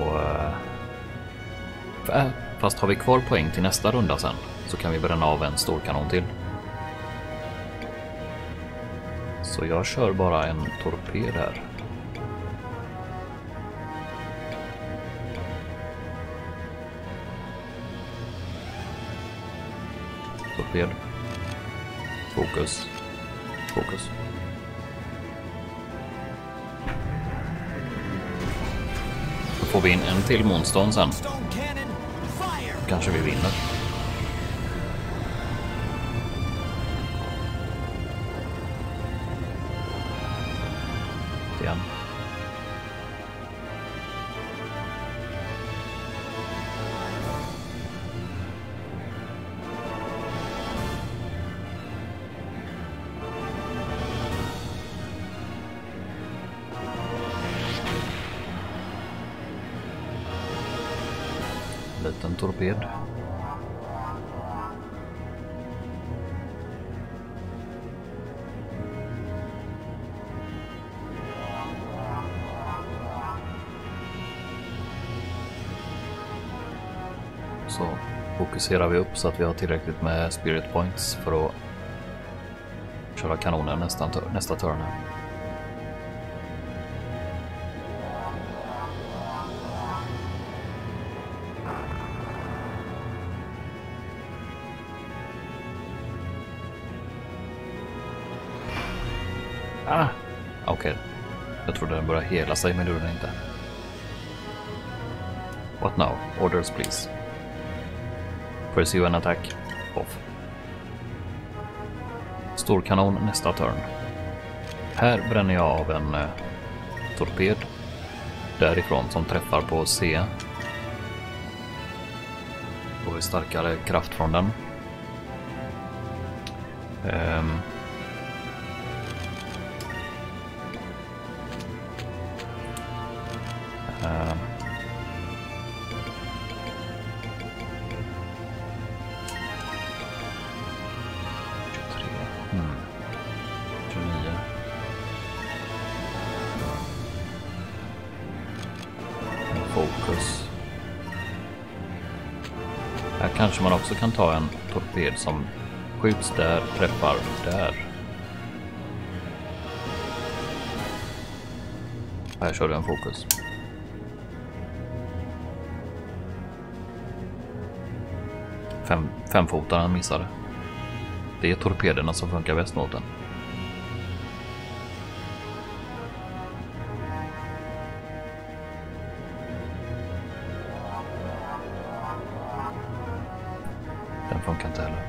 Eh, fast har vi kvar poäng till nästa runda sen så kan vi bränna av en stor kanon till. Så jag kör bara en torped här. Torped. Fokus. Fokus. Då får vi in en till Moonstone sen. Kanske vi vinner. Igen. Liten torped. Så fokuserar vi upp så att vi har tillräckligt med spirit points för att köra kanonen nästa, nästa turn. Ah! Okej. Okay. Jag trodde den började hela sig, men det gjorde den inte. What now? Orders please. Pursue an attack. Off. Storkanon nästa turn. Här bränner jag av en eh, torped därifrån som träffar på C. Får vi starkare kraft från den. Um, uh, Fokus. Här kanske man också kan ta en torped som skjuts där, träffar där. Här kör du en fokus. Fem, femfotaren missade. Det är torpederna som funkar bäst mot den. Den funkar inte heller.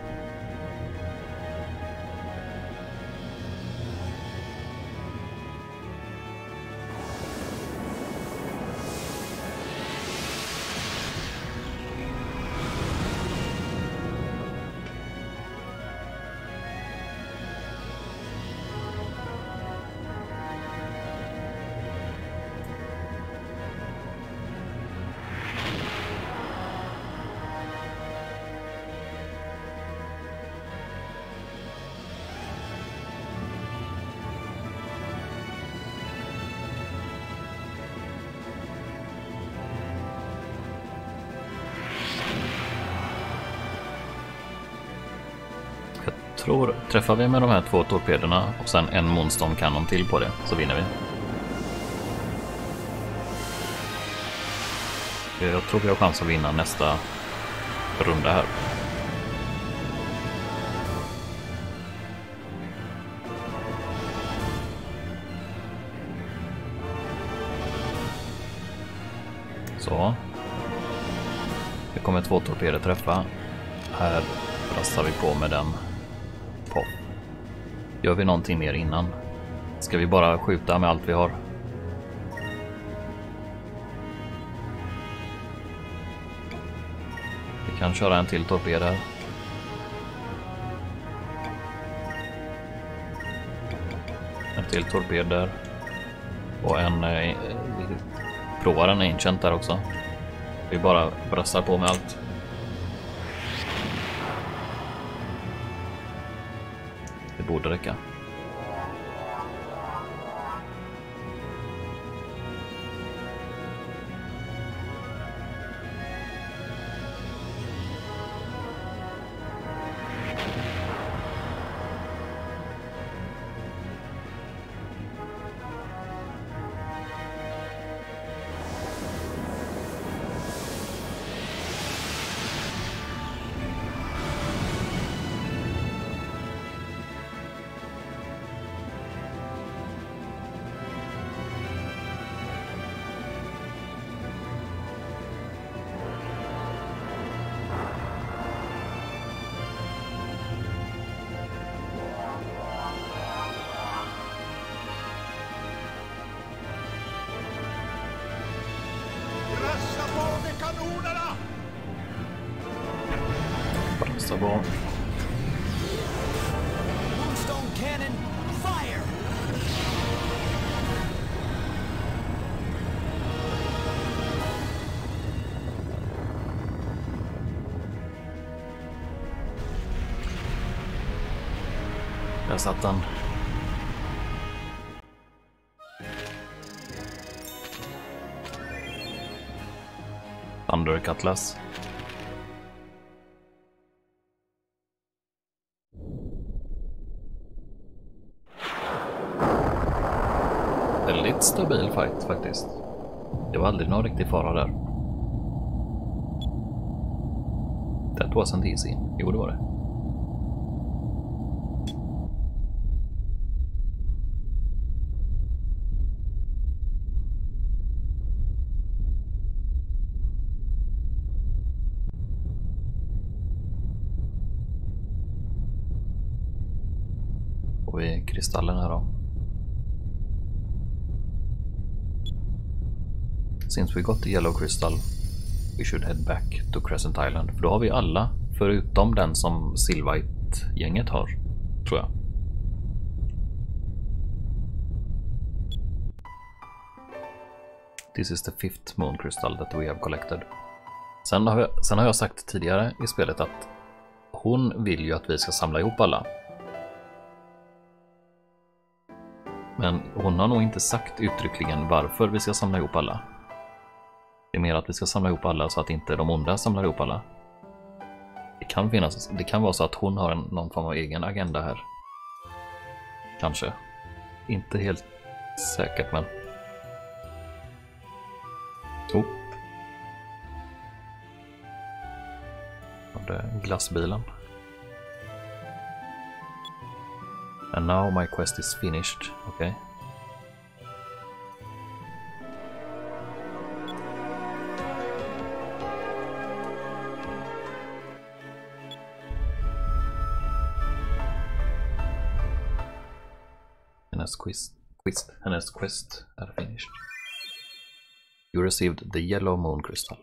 Tror, träffar vi med de här två torpederna och sen en Moonstone Cannon till på det, så vinner vi. Jag tror vi har chans att vinna nästa runda här. Så. Det kommer två torpeder träffa. Här rastar vi på med den. På. Gör vi någonting mer innan? Ska vi bara skjuta med allt vi har? Vi kan köra en till torped här. En till torped där. Och en... Eh, vi provar en ancient där också. Vi bara brassar på med allt. Det borde räcka. Så bra. Moonstone Cannon, fire! Där satt den. Thunder Cutlass. rätt stabil fight faktiskt. Det var aldrig någon riktig fara där. That wasn't easy. Jo, det var det. Och vi kristallen här då. Since we got the yellow crystal, we should head back to Crescent Island. För då har vi alla, förutom den som Silvite-gänget har, tror jag. This is the fifth moon crystal that we have collected. Sen har, jag, sen har jag sagt tidigare i spelet att hon vill ju att vi ska samla ihop alla. Men hon har nog inte sagt uttryckligen varför vi ska samla ihop alla. Det är mer att vi ska samla ihop alla så att inte de onda samlar ihop alla. Det kan finnas, det kan vara så att hon har en, någon form av egen agenda här. Kanske. Inte helt säkert, men... Oh. Och det är glassbilen. And now my quest is finished. Okej. Okay. Hennes quest, quest, hennes quest är finished. You received the yellow moon crystal.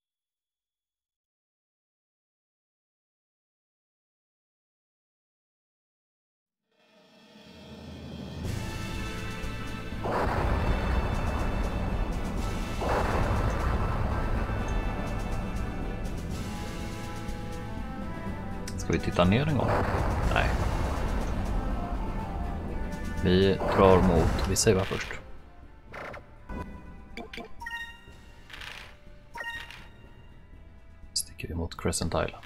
Ska vi titta ner en gång? Nej. Vi drar mot... Vi savear först. Sticker vi mot Crescent Island.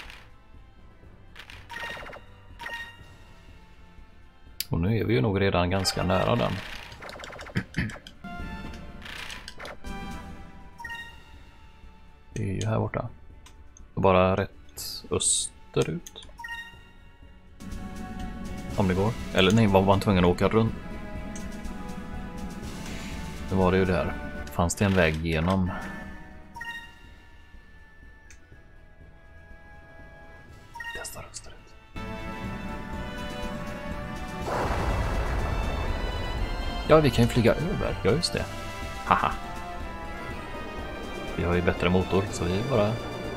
Och nu är vi ju nog redan ganska nära den. Det är ju här borta. Bara rätt österut. Om det går. Eller nej, var man tvungen att åka runt. Nu var det ju där. Fanns det en väg genom? Testa österut. Ja, vi kan ju flyga över. Ja, just det. Haha. Vi har ju bättre motor, så vi bara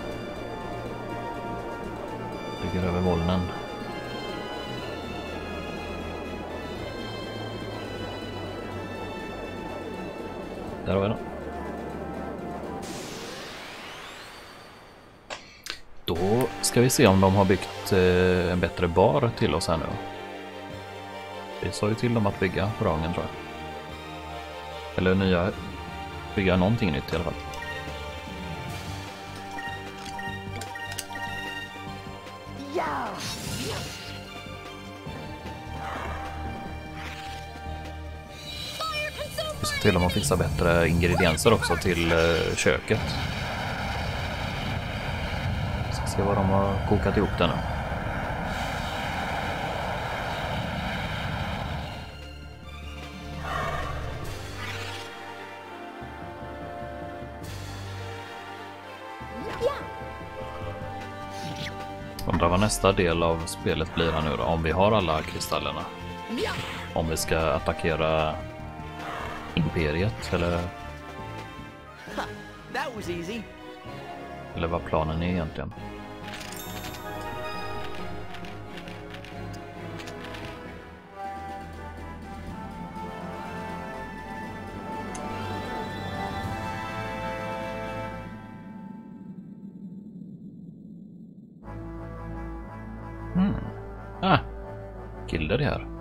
flyger över molnen. Där har vi den. Då ska vi se om de har byggt eh, en bättre bar till oss här nu. Vi sa ju till dem att bygga på rangen, tror jag. Eller nya, bygga någonting nytt i alla fall. Vi ska till dem att fixa bättre ingredienser också till eh, köket. Ska se vad de har kokat ihop där nu. Undrar vad nästa del av spelet blir här nu då, om vi har alla kristallerna. Om vi ska attackera Imperiet, eller That was easy. eller vad planen är egentligen. Hmm. Ah, killade det här.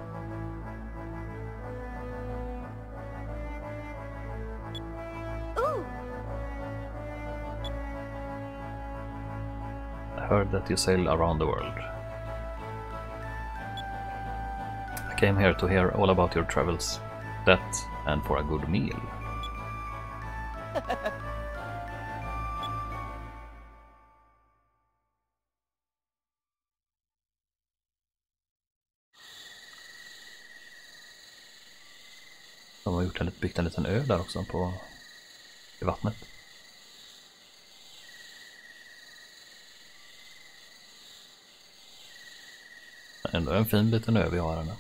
Heard that you sail around the world. I came here to hear all about your travels. That and for a good meal. De har gjort en, byggt en liten ö där också på i vattnet. Ändå en fin liten ö vi har här nu.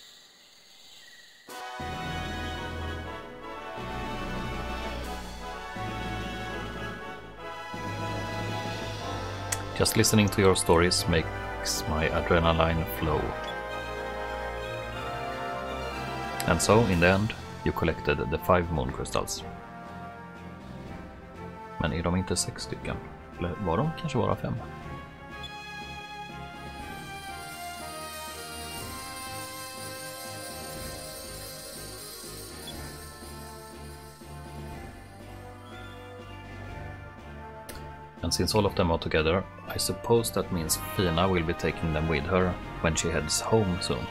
Just listening to your stories makes my adrenaline flow. And so, in the end, you collected the five moon crystals. Men är de inte sex stycken? Eller var de kanske bara fem? And since all of them are together, I suppose that means Fina will be taking them with her when she heads home soon.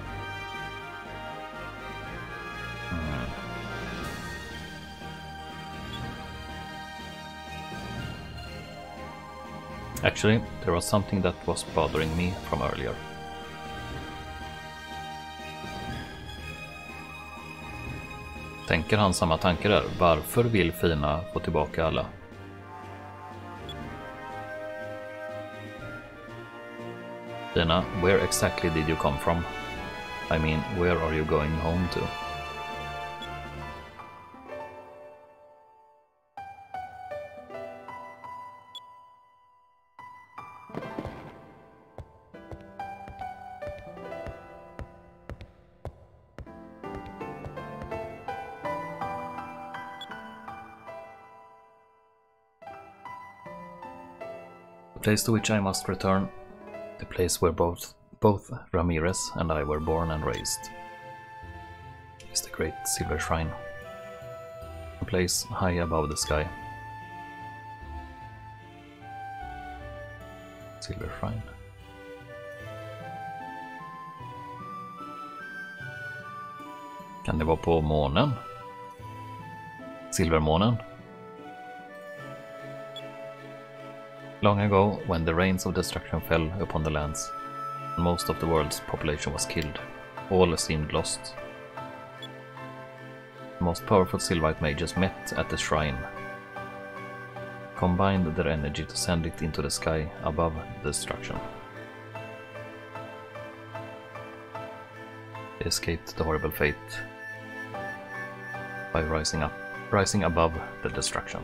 Hmm. Actually, there was something that was bothering me from earlier. Tänker han samma tanke där? Varför vill Fina få tillbaka alla? Fina, where exactly did you come from? I mean, where are you going home to? The place to which I must return. The place where both both Ramirez and I were born and raised is the Great Silver Shrine, a place high above the sky. Silver Shrine. Kan det vara på månen? Silvermånen? Long ago, when the rains of destruction fell upon the lands, and most of the world's population was killed, all seemed lost. The most powerful Silverite mages met at the shrine, combined their energy to send it into the sky above the destruction. They escaped the horrible fate by rising up, rising above the destruction.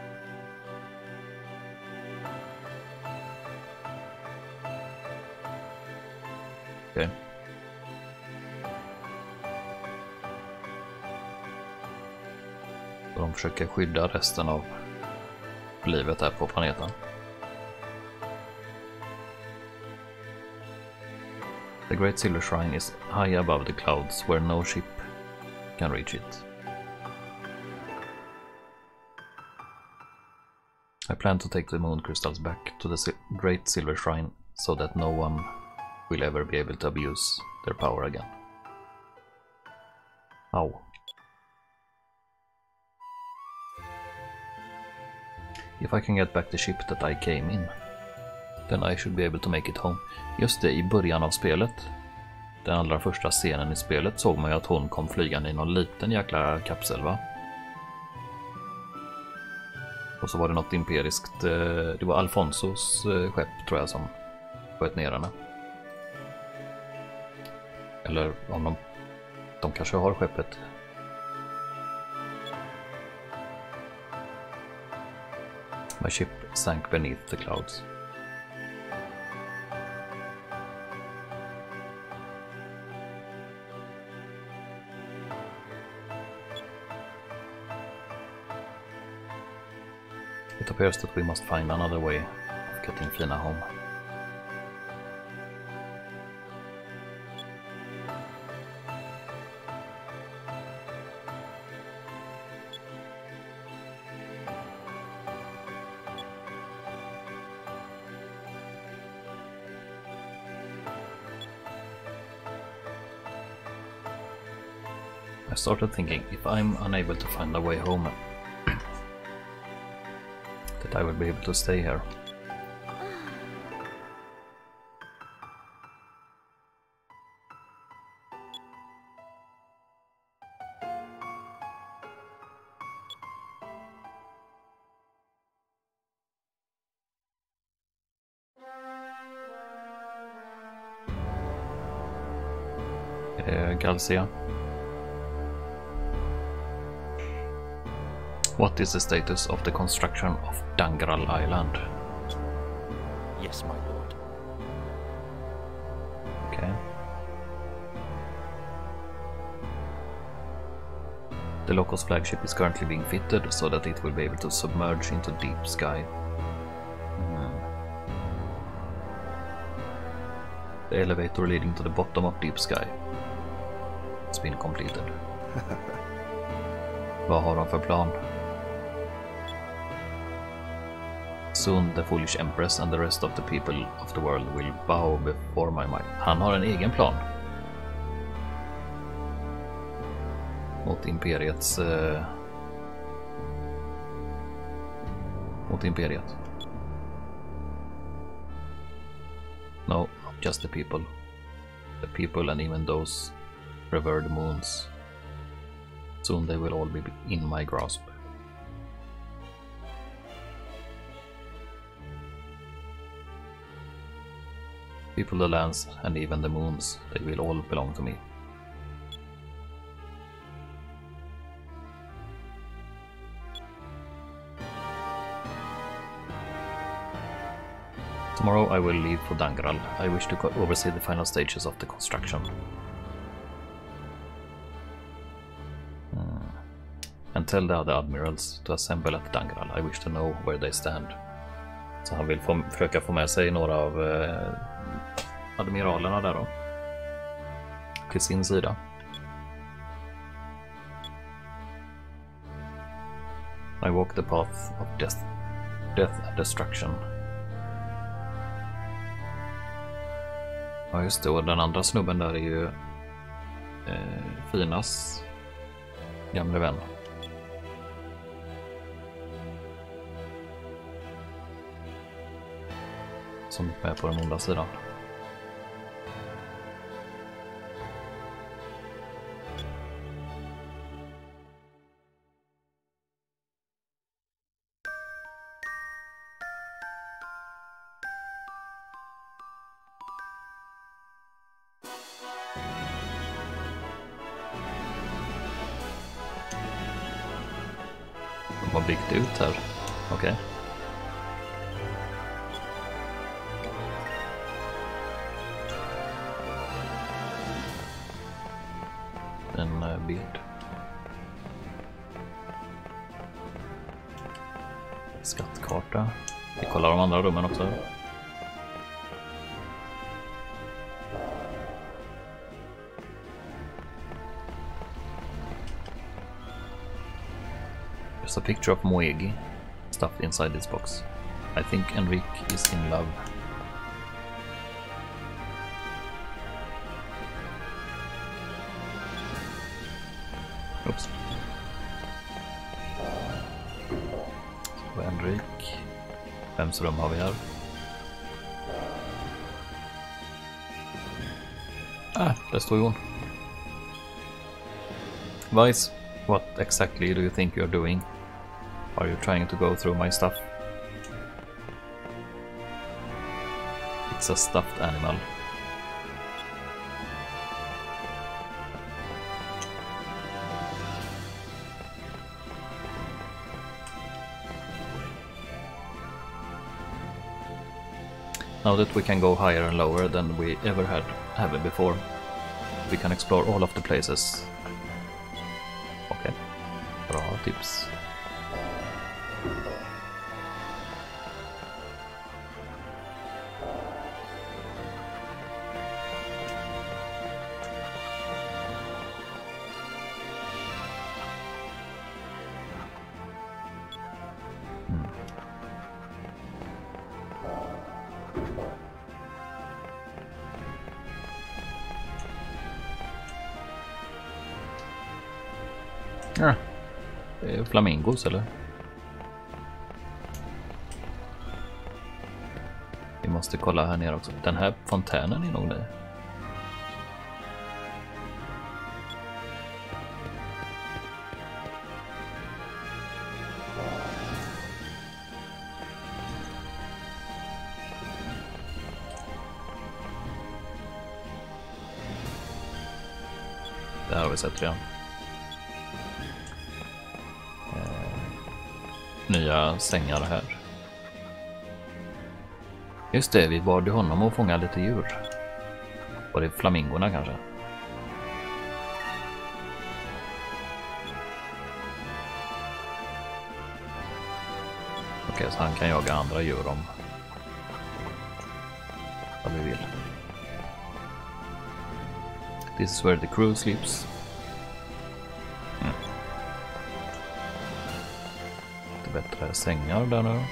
Okay. De försöker skydda resten av livet här på planeten. The Great Silver Shrine is high above the clouds where no ship can reach it. I plan to take the moon crystals back to the si- Great Silver Shrine so that no one will ever be able to abuse their power again. Ow. If I can get back the ship that I came in, then I should be able to make it home. Just det, i början av spelet, den allra första scenen i spelet, såg man ju att hon kom flygande i någon liten jäkla kapsel, va? Och så var det något imperiskt, det var Alfonsos skepp tror jag som sköt ner henne. Eller om de, de kanske har skeppet. My ship sank beneath the clouds. It appears that we must find another way of getting Fina home. I started thinking, if I'm unable to find a way home, that I will be able to stay here. Uh, Galcia. What is the status of the construction of Dangral Island? Yes, my lord. Okay. The Locos flagship is currently being fitted so that it will be able to submerge into deep sky. Hmm. The elevator leading to the bottom of deep sky has been completed. Vad har de för plan? Soon the foolish empress and the rest of the people of the world will bow before my might. Han har en egen plan. Mot imperiets... Uh, mot imperiet. No, not just the people. The people and even those revered moons. Soon they will all be in my grasp. People, the lands, and even the moons, they will all belong to me. Tomorrow I will leave for Dangral. I wish to oversee the final stages of the construction. Hmm. And tell the other admirals to assemble at Dangral. I wish to know where they stand. Så han vill få, försöka få med sig några av eh, admiralerna där då. Till sin sida. I walk the path of death, death and destruction. Ja just det, och den andra snubben där är ju eh, Finas gamle vän. Som är på den onda sidan. De har byggt ut här. Okej. Okay. En uh, bild. Skattkarta. Vi kollar de andra rummen också. There's a picture of Moegi stuffed inside this box. I think Enrique is in love. Oops. Så Enrique. Vems rum har vi här? Ah, där står ju hon. Vice, what exactly do you think you're doing? Are you trying to go through my stuff? It's a stuffed animal. Now that we can go higher and lower than we ever had have before, we can explore all of the places. Okay, bra tips. Ja. Det är flamingos eller? Vi måste kolla här nere också. Den här fontänen är nog det. Det här har vi sett redan. Eh, nya sängar här. Just det, vi bad ju honom att fånga lite djur. Var det flamingorna kanske? Okej, så han kan jaga andra djur om vad vi vill. This is where the crew sleeps. Mm. Lite bättre sängar där nu.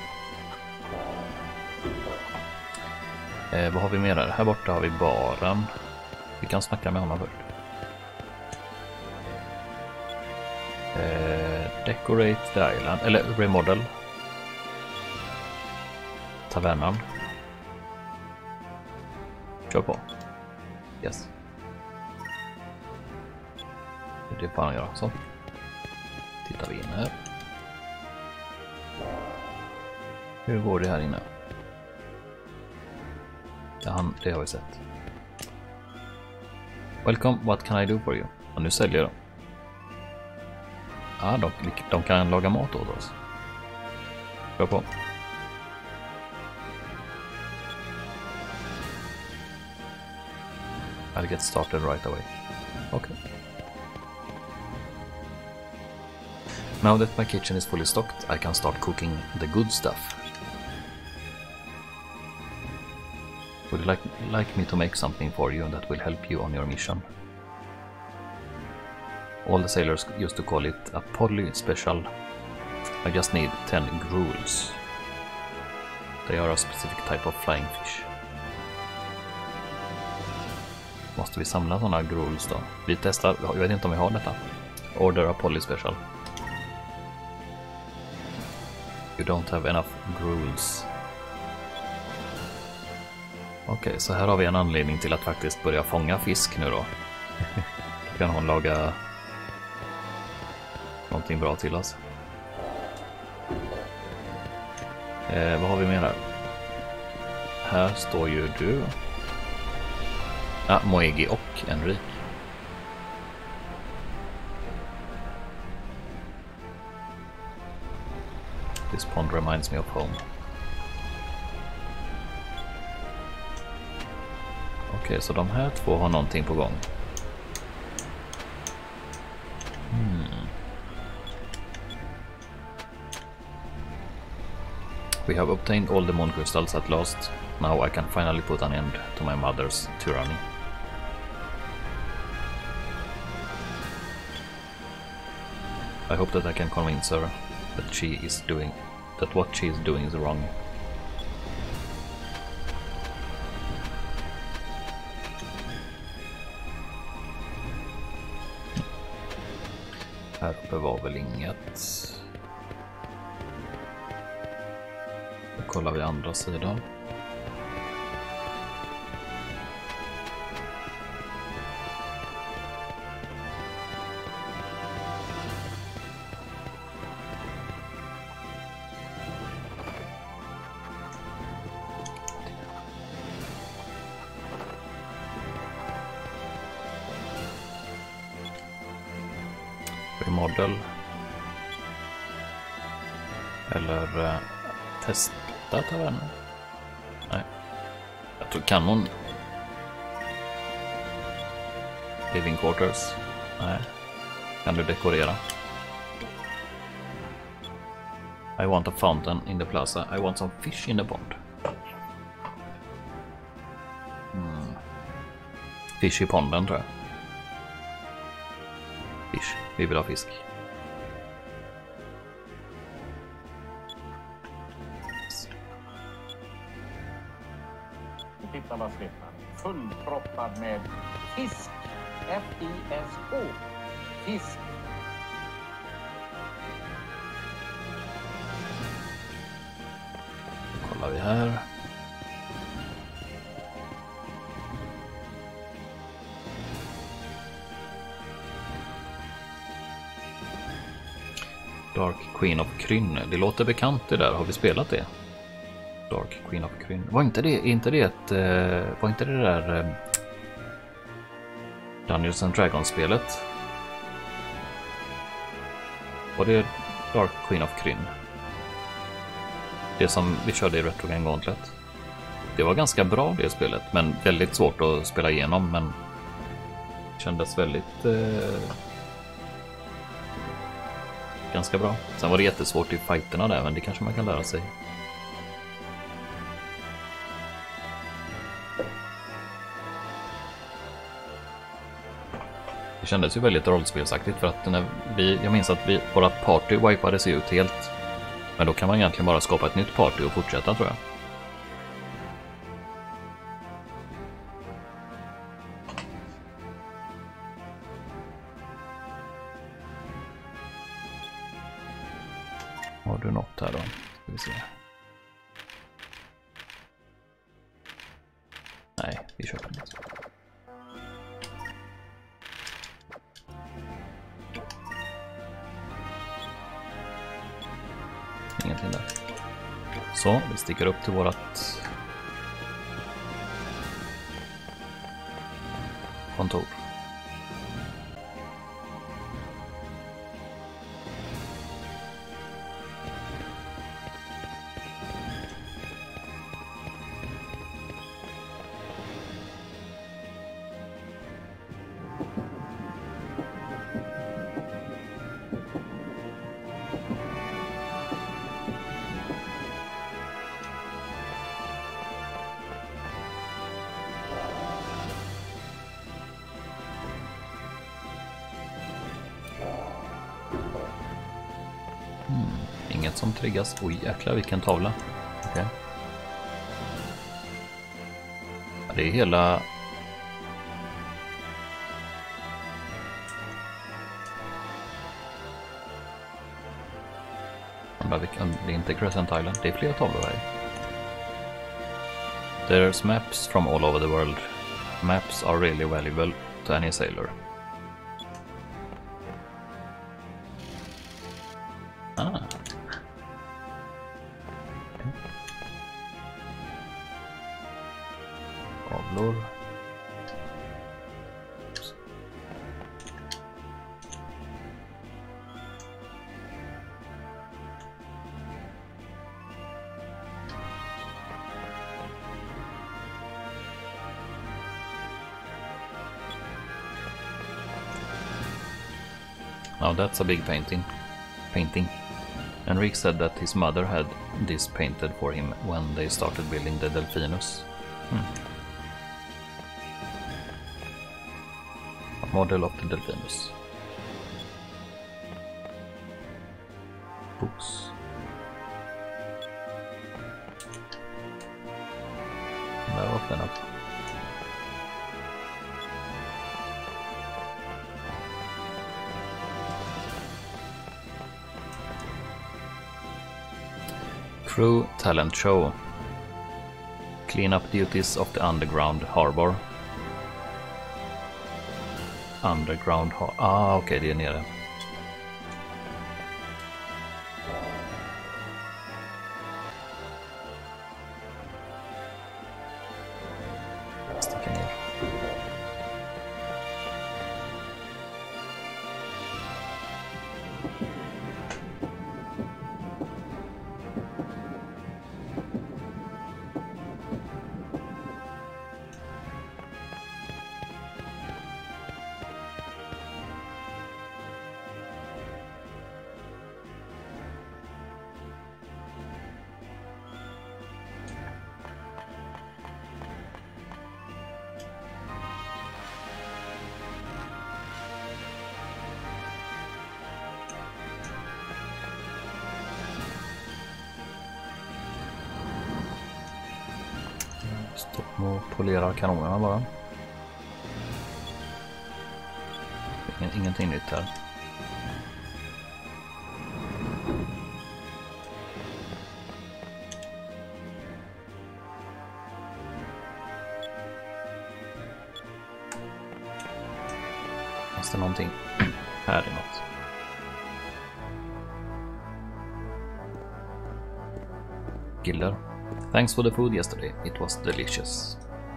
Eh, vad har vi mer där? Här borta har vi baren. Vi kan snacka med honom först. Eh, decorate the island. Eller remodel. Tavernan. Kör på. Yes. Det får han göra. Så. Tittar vi in här. Hur går det här inne? Ja, han, det har vi sett. Welcome, what can I do for you? Och nu säljer de. Ja, de, de kan laga mat åt oss. Kör på. I'll get started right away. Okay. Now that my kitchen is fully stocked, I can start cooking the good stuff. Would you like, like me to make something for you that will help you on your mission? All the sailors used to call it a Polly special. I just need ten gruels. They are a specific type of flying fish. Måste vi samla sådana gruels då? Vi testar, jag vet inte om vi har detta. Order a Polly special. You don't have enough gruels. Okej, okay, så här har vi en anledning till att faktiskt börja fånga fisk nu då. Då kan hon laga någonting bra till oss. Eh, vad har vi mer här? Här står ju du. Ah, Moegi och Enrique. This pond reminds me of home. Okej, okay, så de här två har någonting på gång. Hmm. We have obtained all the moon crystals at last. Now I can finally put an end to my mother's tyranny. I hope that I can convince her that she is doing that what she is doing is wrong. Här uppe var väl inget. Då kollar vi andra sidan. Remodel. Eller uh, testa tavernan. Nej. Jag tror kan hon. Living quarters. Nej. Kan du dekorera? I want a fountain in the plaza. I want some fish in the pond. Mm. Fish i ponden tror jag. Fish. Vi vill ha fisk. Titta vad slippar. Fullproppad med fisk. F I S K. Fisk. har vi här? Dark Queen of Kryn. Det låter bekant det där. Har vi spelat det? Dark Queen of Kryn. Var inte det, inte det ett... Var inte det där... Dungeons and Dragons-spelet? Var det Dark Queen of Kryn? Det som vi körde i Retro Game Gauntlet. Det var ganska bra det spelet, men väldigt svårt att spela igenom, men kändes väldigt eh, ganska bra. Sen var det jättesvårt i fighterna där, men det kanske man kan lära sig. Det kändes ju väldigt rollspelsaktigt för att när vi, jag minns att vi, vårat party wipades ut helt. Men då kan man egentligen bara skapa ett nytt party och fortsätta, tror jag. Har du något här då? Ska vi se. Nej, vi köper inte. Ingenting där. Så, vi sticker upp till vårat kontor. Inget som triggas. Oj, jäklar vilken tavla. Okej. Okay. Ja, det är hela... Det är inte Crescent Island. Det är fler tavlor här. There's maps from all over the world. Maps are really valuable to any sailor. Ah. Tavlor. Now that's a big painting. Painting. Enrique said that his mother had this painted for him when they started building the Delphinus. Hmm. A model of the Delphinus. Books. Där var den upp. Crew talent show. Clean up duties of the underground harbor. Underground har... Ah, okej, okay, det är nere. Sticka ner. Stopp och polerar kanonerna bara. Ingen, ingenting nytt här. Finns det någonting här i något? Gilder. Thanks for the food yesterday. It was delicious.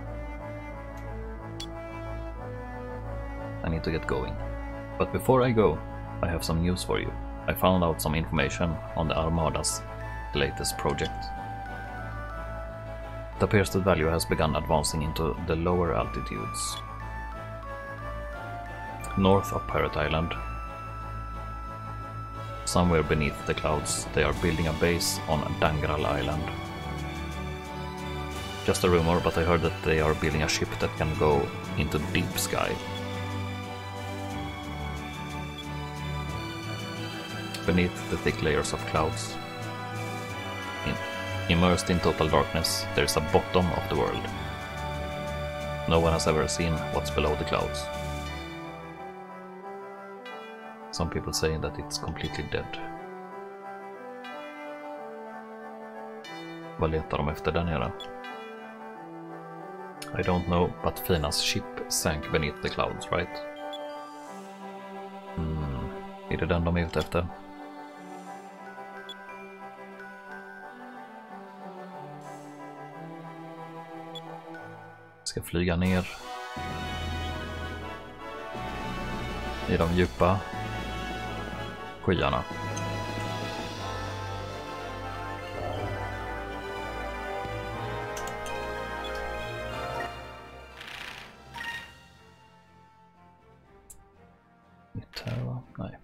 I need to get going. But before I go, I have some news for you. I found out some information on the Armada's latest project. It appears that Value has begun advancing into the lower altitudes. North of Pirate Island, somewhere beneath the clouds, they are building a base on Dangral Island. Just a rumor, but I heard that they are building a ship that can go into deep sky. Beneath the thick layers of clouds, in, immersed in total darkness, there is a bottom of the world. No one has ever seen what's below the clouds. Some people say that it's completely dead. Vad letar de efter där nere? I don't know, but Finas ship sank beneath the clouds, right? Mm, är det den de är ute efter? Ska flyga ner i de djupa skyarna. Nytt här va? Nej.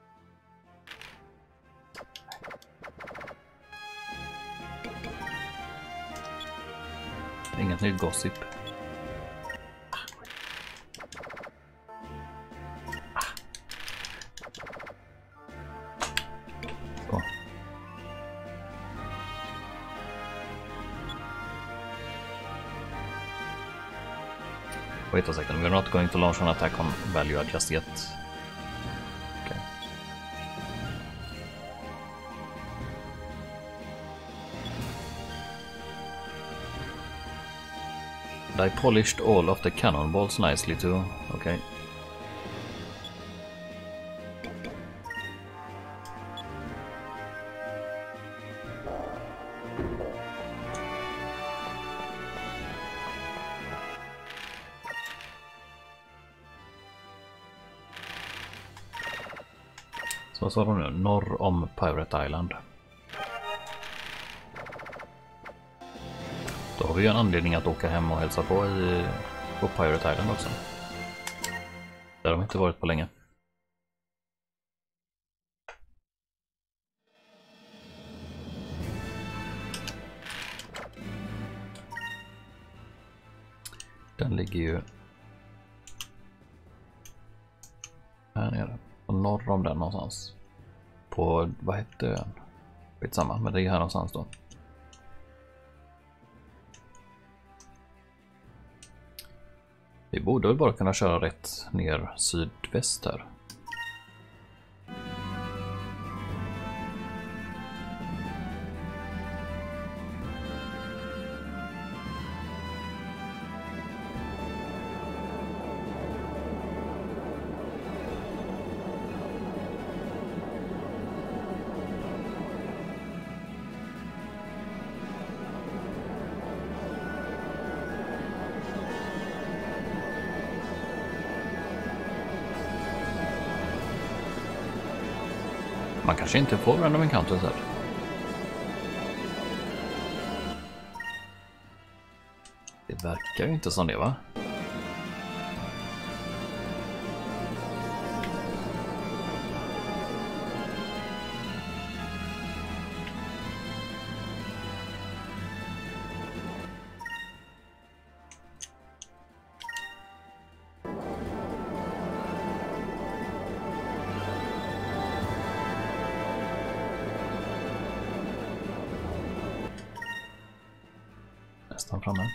Inget nytt gossip. Wait a second, we're not going to launch an attack on Value just yet. Okay. And I polished all of the cannonballs nicely too. Okay. Så vad sa de nu? Norr om Pirate Island. Då har vi ju en anledning att åka hem och hälsa på i, på Pirate Island också. Där har de inte varit på länge. Den ligger ju här nere. Och norr om den någonstans. På, vad heter ön? Skitsamma, men det är här någonstans då. Vi borde väl bara kunna köra rätt ner sydväst här. Man kanske inte får random encounters här. Det verkar ju inte som det, va? Nästan framme.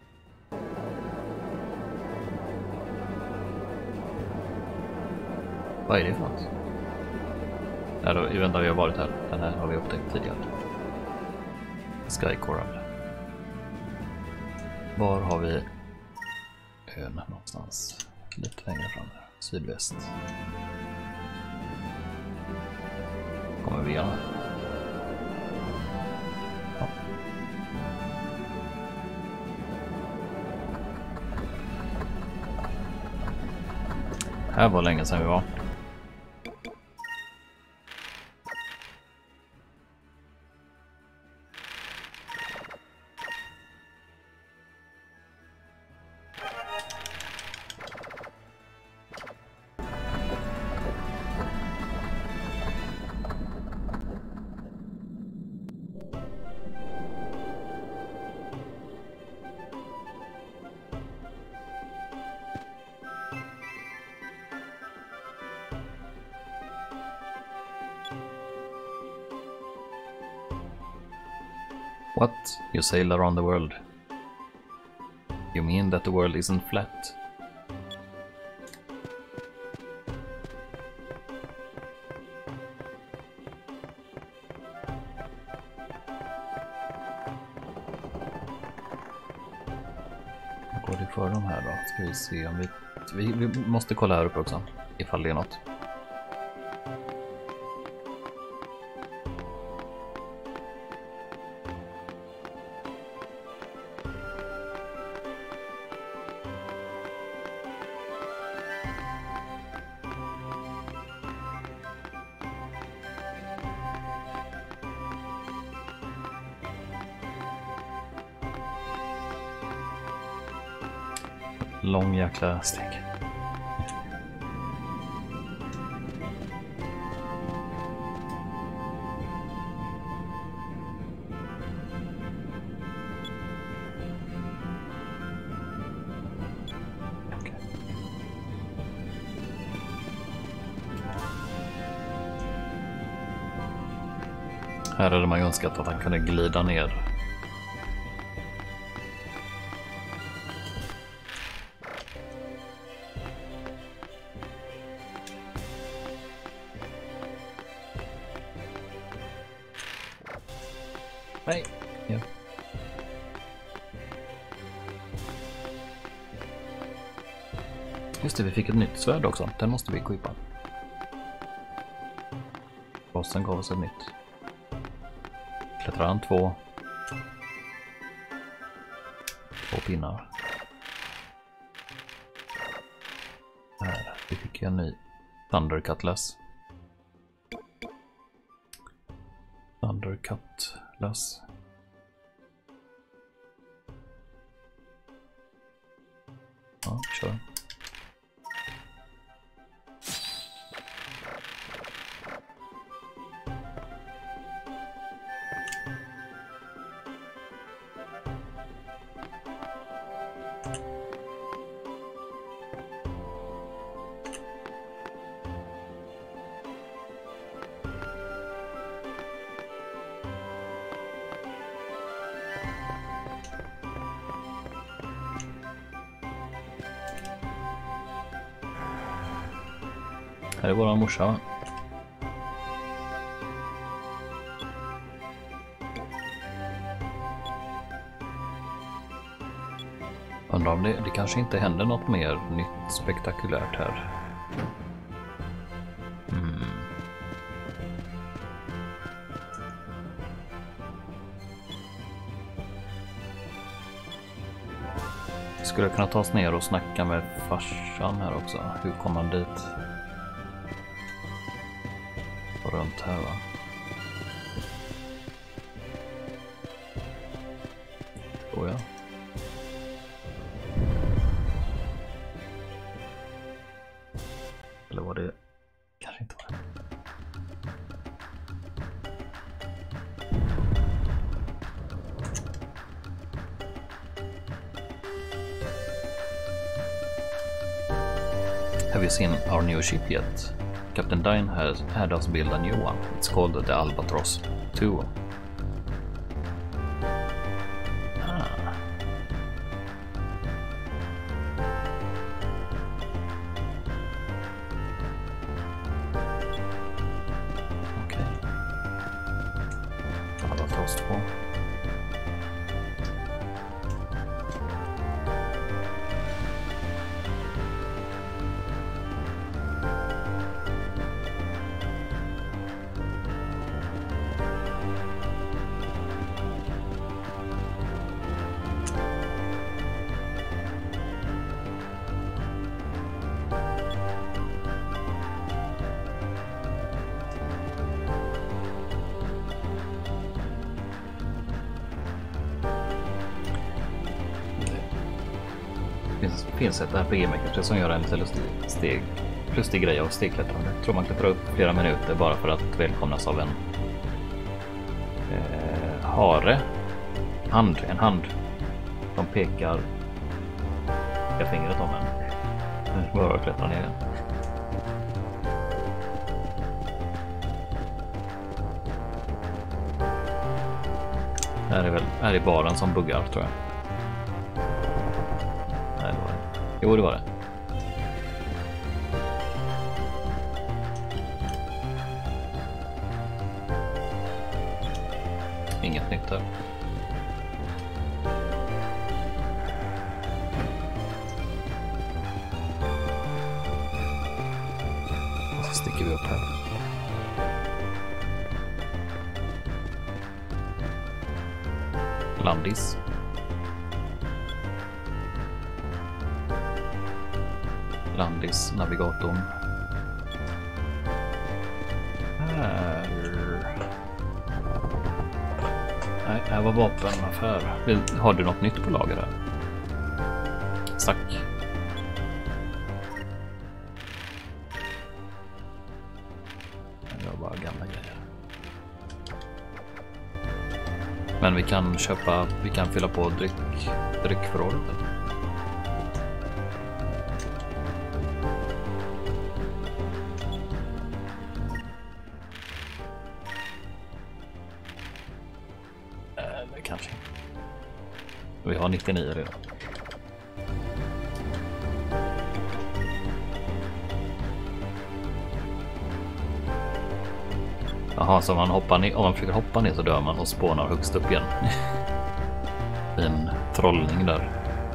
Vad är det för något? Ja, då, jag vet inte, vi har varit här. Den här har vi upptäckt tidigare. Sky Coral. Var har vi ön någonstans? Lite längre fram här. Sydväst. Kommer vi igenom. Ja. Här var länge sedan vi var. What? You sail around the world? You mean that the world isn't flat? Går det för de här då? Ska vi se om vi... Vi, vi måste kolla här uppe också, ifall det är något. Lång jäkla steg. Okay. Här hade man ju önskat att han kunde glida ner. Nej, ja. Just det, vi fick ett nytt svärd också. Den måste vi equipa. Bossen gav oss ett nytt. Klättrar han två. Två pinnar. Här, vi fick en ny Thunder Cutlass. Thunder Cutlass. Ja, kör. Här är våran morsa, va? Undrar om det, det kanske inte händer något mer nytt spektakulärt här. Mm. Skulle kunna ta oss ner och snacka med farsan här också. Hur kommer han dit? Runt här, va? Oh, ja. Eller var det... Kanske inte var det. Have you seen our new ship yet? Captain Dine has had us build a new one. It's called the Albatross two. Ah. Okej. Okay. Albatross två. Det finns, finns ett R P G-maker som gör en lite lustig, steg, lustig grej av stegklättrande. Jag tror man klättrar upp flera minuter bara för att välkomnas av en eh, hare. Hand, en hand som pekar jag fingret om en. Bara klättra ner igen. Här är väl här är baren som buggar, tror jag. Nej, det var det. Jo, det var det. Inget nytt här. Och så sticker vi upp här. Landis. Landis, navigatorn. Här. Nej, här var vapenaffär. Har du något nytt på lager här? Stack. Det var bara gamla grejer. Men vi kan köpa, vi kan fylla på dryck, dryckförrådet. Eller kanske. Vi har nittionio redan. Jaha, så om man hoppar ner, om man försöker hoppa ner så dör man och spånar högst upp igen. En trollning där.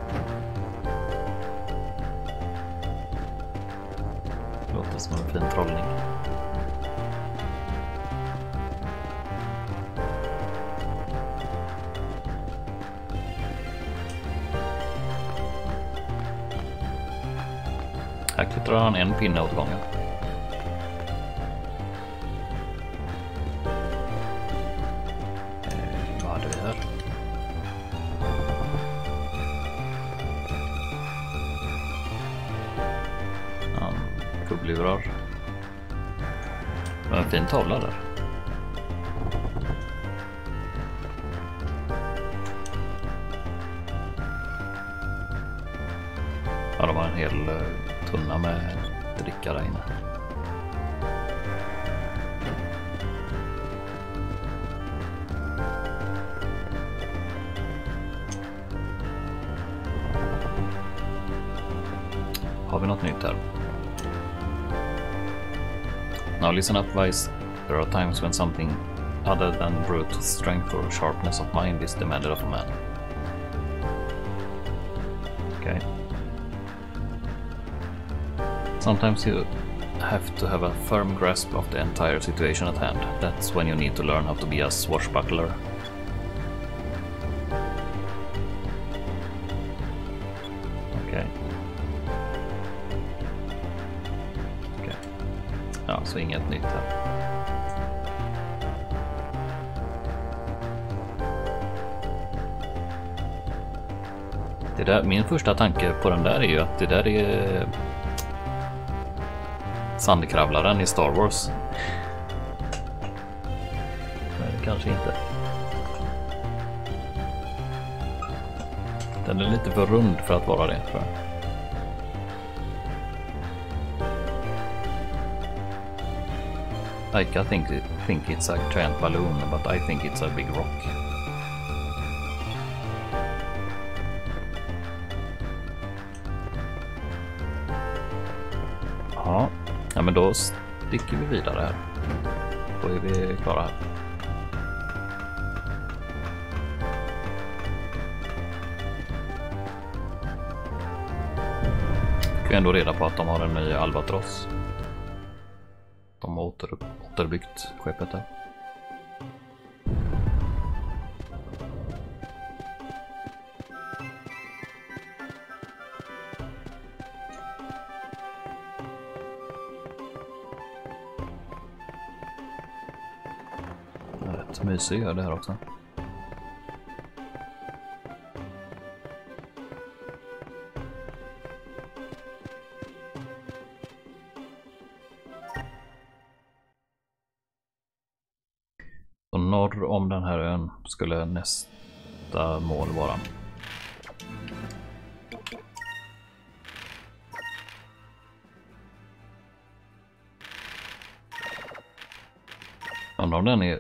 Låter som en fin trollning. Här klättrar han en pinne åt gången. Lurar. Det var en fin tavla där. Ja, de har en hel uh, tunna med dricka där inne. Har vi något nytt här? Now listen up, Vice. There are times when something other than brute strength or sharpness of mind is demanded of a man. Okay. Sometimes you have to have a firm grasp of the entire situation at hand. That's when you need to learn how to be a swashbuckler. Okay. Ja, så inget nytt här. Det där, min första tanke på den där är ju att det där är sandkravlaren i Star Wars. Men kanske inte. Den är lite för rund för att vara det, tror jag. Like, I think, it, think it's a giant balloon, but I think it's a big rock. Ja, ja men då sticker vi vidare här. Då är vi klara här. Fick vi ändå reda på att de har en ny Albatross. De har åter, återbyggt skeppet där. Rätt mysig gör det här också. skulle nästa mål vara. Undrar om den är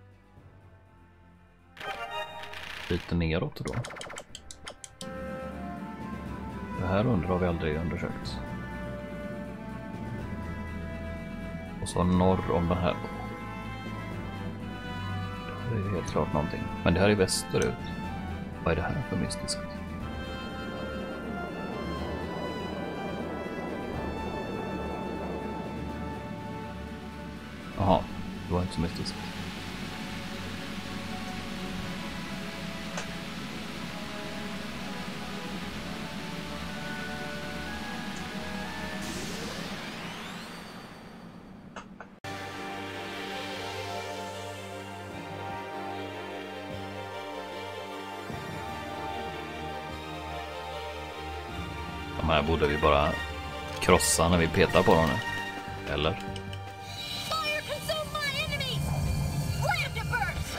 lite neråt då. Det här under har vi aldrig undersökt. Och så norr om den här. Det är helt klart någonting. Men det här är västerut. Vad är det här för mystiskt? Jaha, det var inte så mystiskt. De här borde vi bara krossa när vi petar på dem nu. Eller? Fire consume my enemies! Afterburst!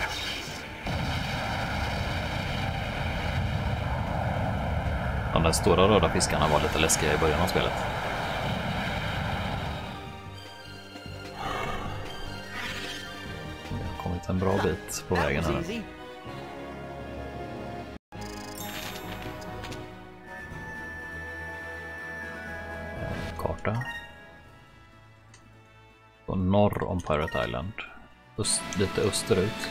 De där stora röda fiskarna var lite läskiga i början av spelet. Vi har kommit en bra bit på vägen här. Karta. Och norr om Pirate Island. Öst, lite österut.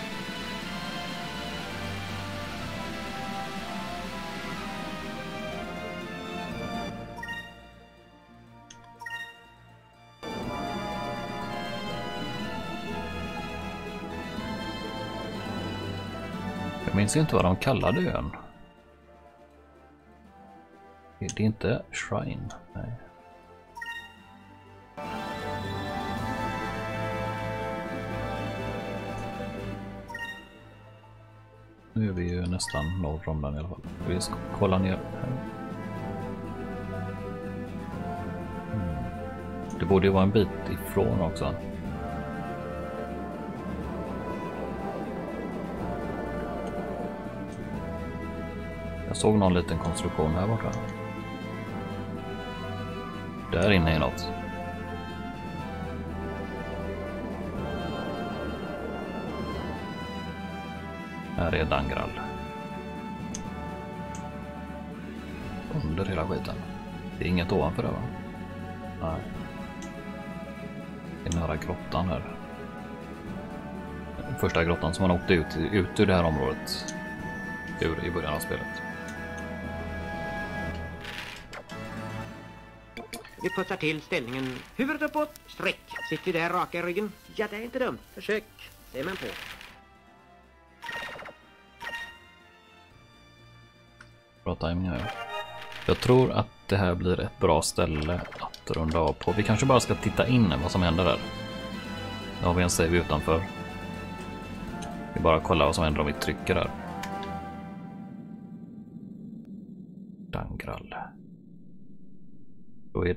Jag minns inte vad de kallade ön. Det är inte Shrine, nej. Nu är vi ju nästan norr om den i alla fall. Vi ska kolla ner här. Mm. Det borde ju vara en bit ifrån också. Jag såg någon liten konstruktion här borta. Där inne är något. Här är Dangral. Under hela skiten. Det är inget ovanför det, va? Nej. Det är nära grottan här. Den första grottan som man åkte ut, ut ur det här området. Ur i början av spelet. Vi putsar till ställningen huvudet uppåt, sträck. Sitter där raka i ryggen. Ja, det är inte dumt. Försök. Ser man på. Bra timing här. Jag tror att det här blir ett bra ställe att runda av på. Vi kanske bara ska titta in vad som händer där. Nu har vi en save utanför. Vi bara kollar vad som händer om vi trycker där. Dangral. Då är...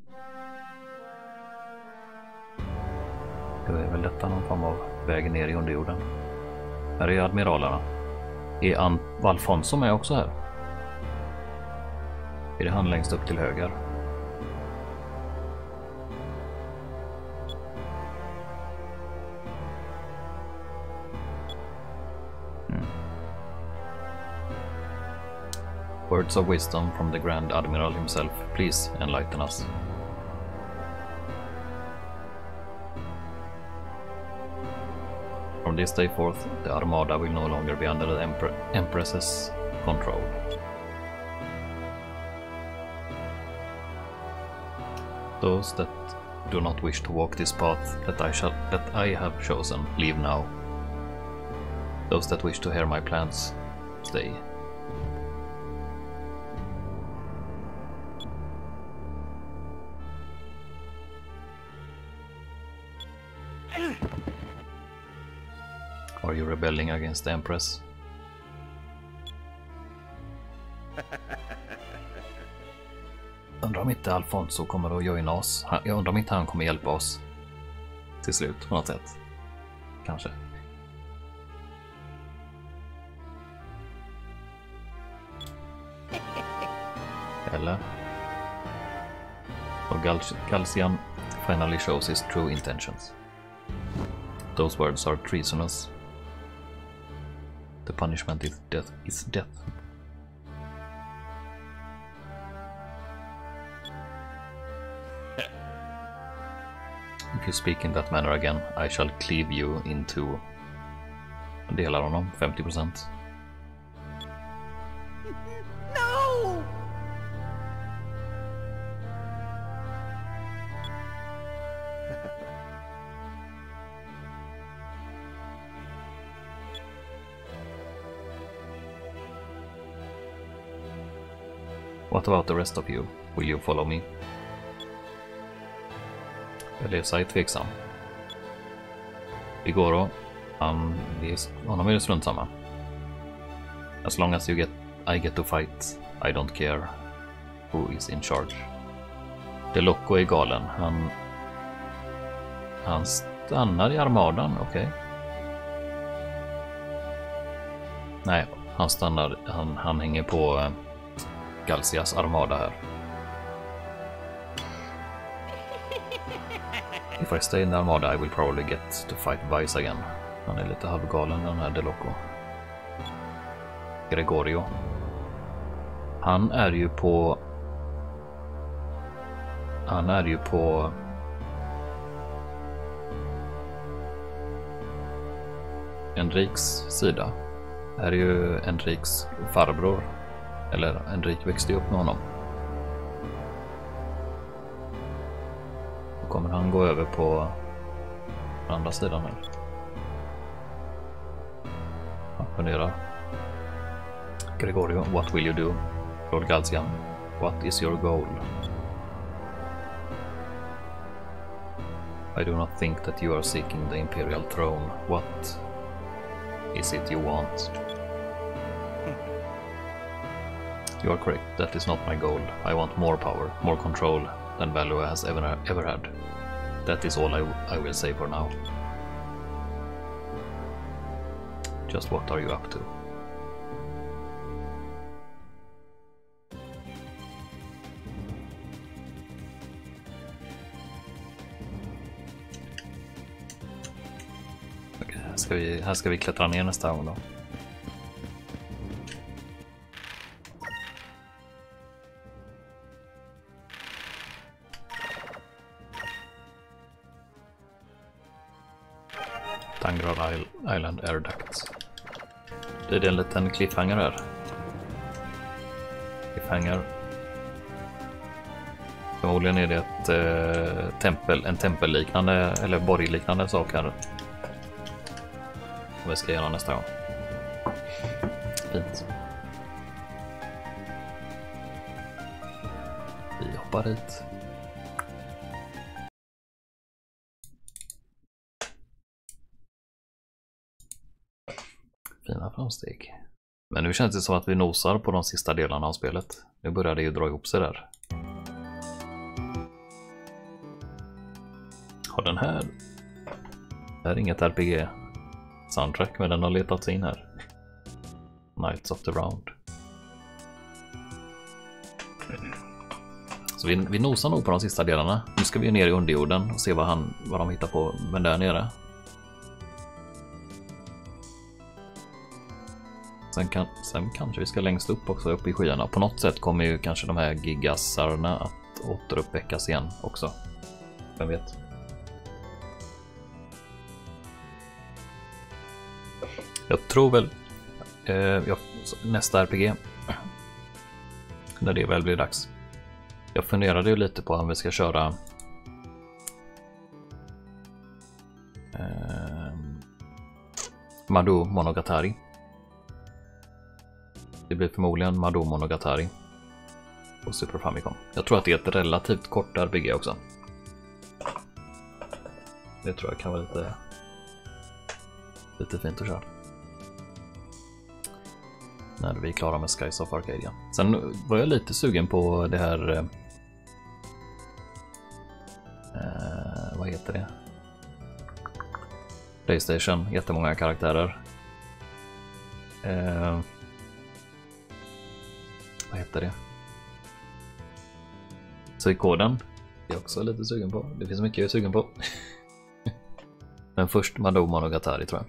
Då är väl detta någon form av väg ner i underjorden. Här är admiralerna. Är An Alfonso med också här? Är det han längst upp till höger? Mm. Words of wisdom from the Grand Admiral himself. Please enlighten us. From this day forth, the Armada will no longer be under the Emper Empress's control. Those that do not wish to walk this path that I shall that I have chosen, leave now. Those that wish to hear my plans, stay. Are you rebelling against the Empress? Undrar om inte Alfonso kommer att joina oss. Jag undrar om inte han kommer hjälpa oss till slut på något sätt. Kanske. Eller? Och Gal Galcian finally shows his true intentions. Those words are treasonous. The punishment is death. Is death. If you speak in that manner again, I shall cleave you into... Delar honom, femtio procent. No! What about the rest of you? Will you follow me? Beleza är tveksam. Igoro, han, honom är det strunt samma. As long as you get, I get to fight, I don't care who is in charge. Delocco är galen. Han, han stannar i armadan, okej. Okay. Nej, han stannar, han, han hänger på uh, Galcias armada här. If I stay in the armada I will probably get to fight Vice again. Han är lite halvgalen den här Delocco. Gregorio. Han är ju på... Han är ju på... Enriks sida. Här är ju Enriks farbror. Eller Enrik växte upp med honom. Då kommer han gå över på andra sidan här. Jag funderar. Gregorio, what will you do? Lord Galcian, what is your goal? I do not think that you are seeking the imperial throne. What is it you want? You are correct, that is not my goal. I want more power, more control than Valua has ever, ever had. That is all I, I will say for now. Just what are you up to? Okay, här, ska vi, här ska vi klättra ner nästa gång då. Tangrad Island Air Ducts. Det är en liten cliffhanger här. Cliffhanger. Förmodligen är det ett eh, tempel, en tempelliknande eller borgliknande sak här. Som vi ska göra nästa gång. Fint. Vi hoppar hit. Fina framsteg. Men nu känns det som att vi nosar på de sista delarna av spelet. Nu börjar det ju dra ihop sig där. Har den här... Det här är inget R P G-soundtrack, men den har letat sig in här. Knights of the Round. Så vi, vi nosar nog på de sista delarna. Nu ska vi ner i underjorden och se vad, han, vad de hittar på. Men där nere. Sen, kan, sen kanske vi ska längst upp också, upp i skyarna. På något sätt kommer ju kanske de här gigasarna att återuppväckas igen också. Vem vet? Jag tror väl eh, jag, nästa R P G när det väl blir dags. Jag funderade ju lite på om vi ska köra eh, Mado Monogatari. Det blir förmodligen Mado Monogatari på Super Famicom. Jag tror att det är ett relativt kort R P G också. Det tror jag kan vara lite lite fint att köra. När vi är klara med Skies of Arcadia. Sen var jag lite sugen på det här... Eh, vad heter det? PlayStation, jättemånga karaktärer. Eh, vad heter det? Suikoden. Det är också lite sugen på. Det finns mycket jag är sugen på. Men först Madou Monogatari tror jag.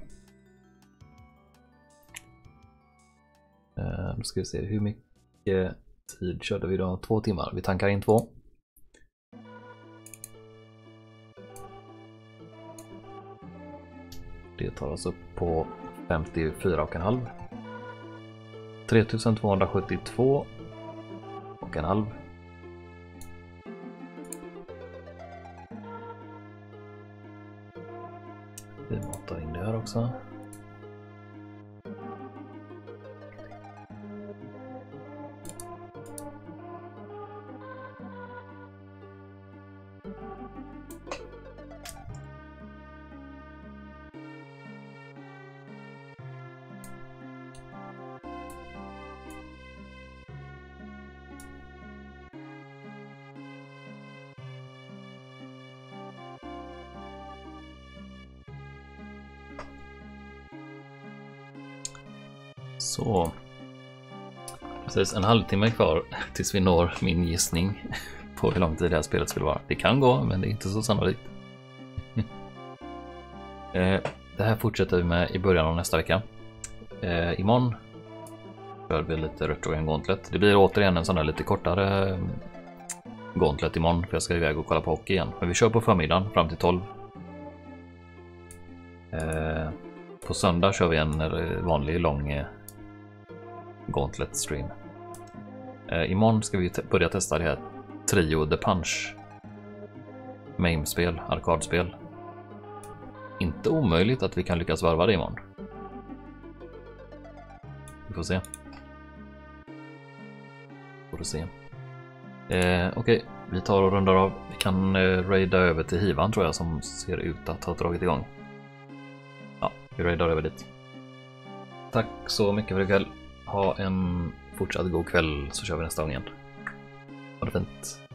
Uh, då ska vi se hur mycket tid körde vi då? Två timmar. Vi tankar in två. Det tar oss upp på femtiofyra och en halv. tretusentvåhundrasjuttiotvå och en halv. Vi matar in det här också. Så. Precis en halvtimme kvar tills vi når min gissning på hur lång tid det här spelet skulle vara. Det kan gå, men det är inte så sannolikt. Det här fortsätter vi med i början av nästa vecka. Imorgon kör vi lite Retro Game Gauntlet. Det blir återigen en sån här lite kortare Gauntlet imorgon, för jag ska iväg och kolla på hockey igen. Men vi kör på förmiddagen fram till tolv. På söndag kör vi en vanlig lång Gauntlet stream. Eh, imorgon ska vi te börja testa det här Trio The Punch. Mame-spel, arkadspel. Inte omöjligt att vi kan lyckas varva det imorgon. Vi får se. Får se. Eh, Okej, okay. Vi tar och rundar av. Vi kan eh, raida över till Hivan tror jag, som ser ut att ha dragit igång. Ja, vi raidar över dit. Tack så mycket för ikväll. Ha en fortsatt god kväll, så kör vi nästa gång igen. Ha det fint.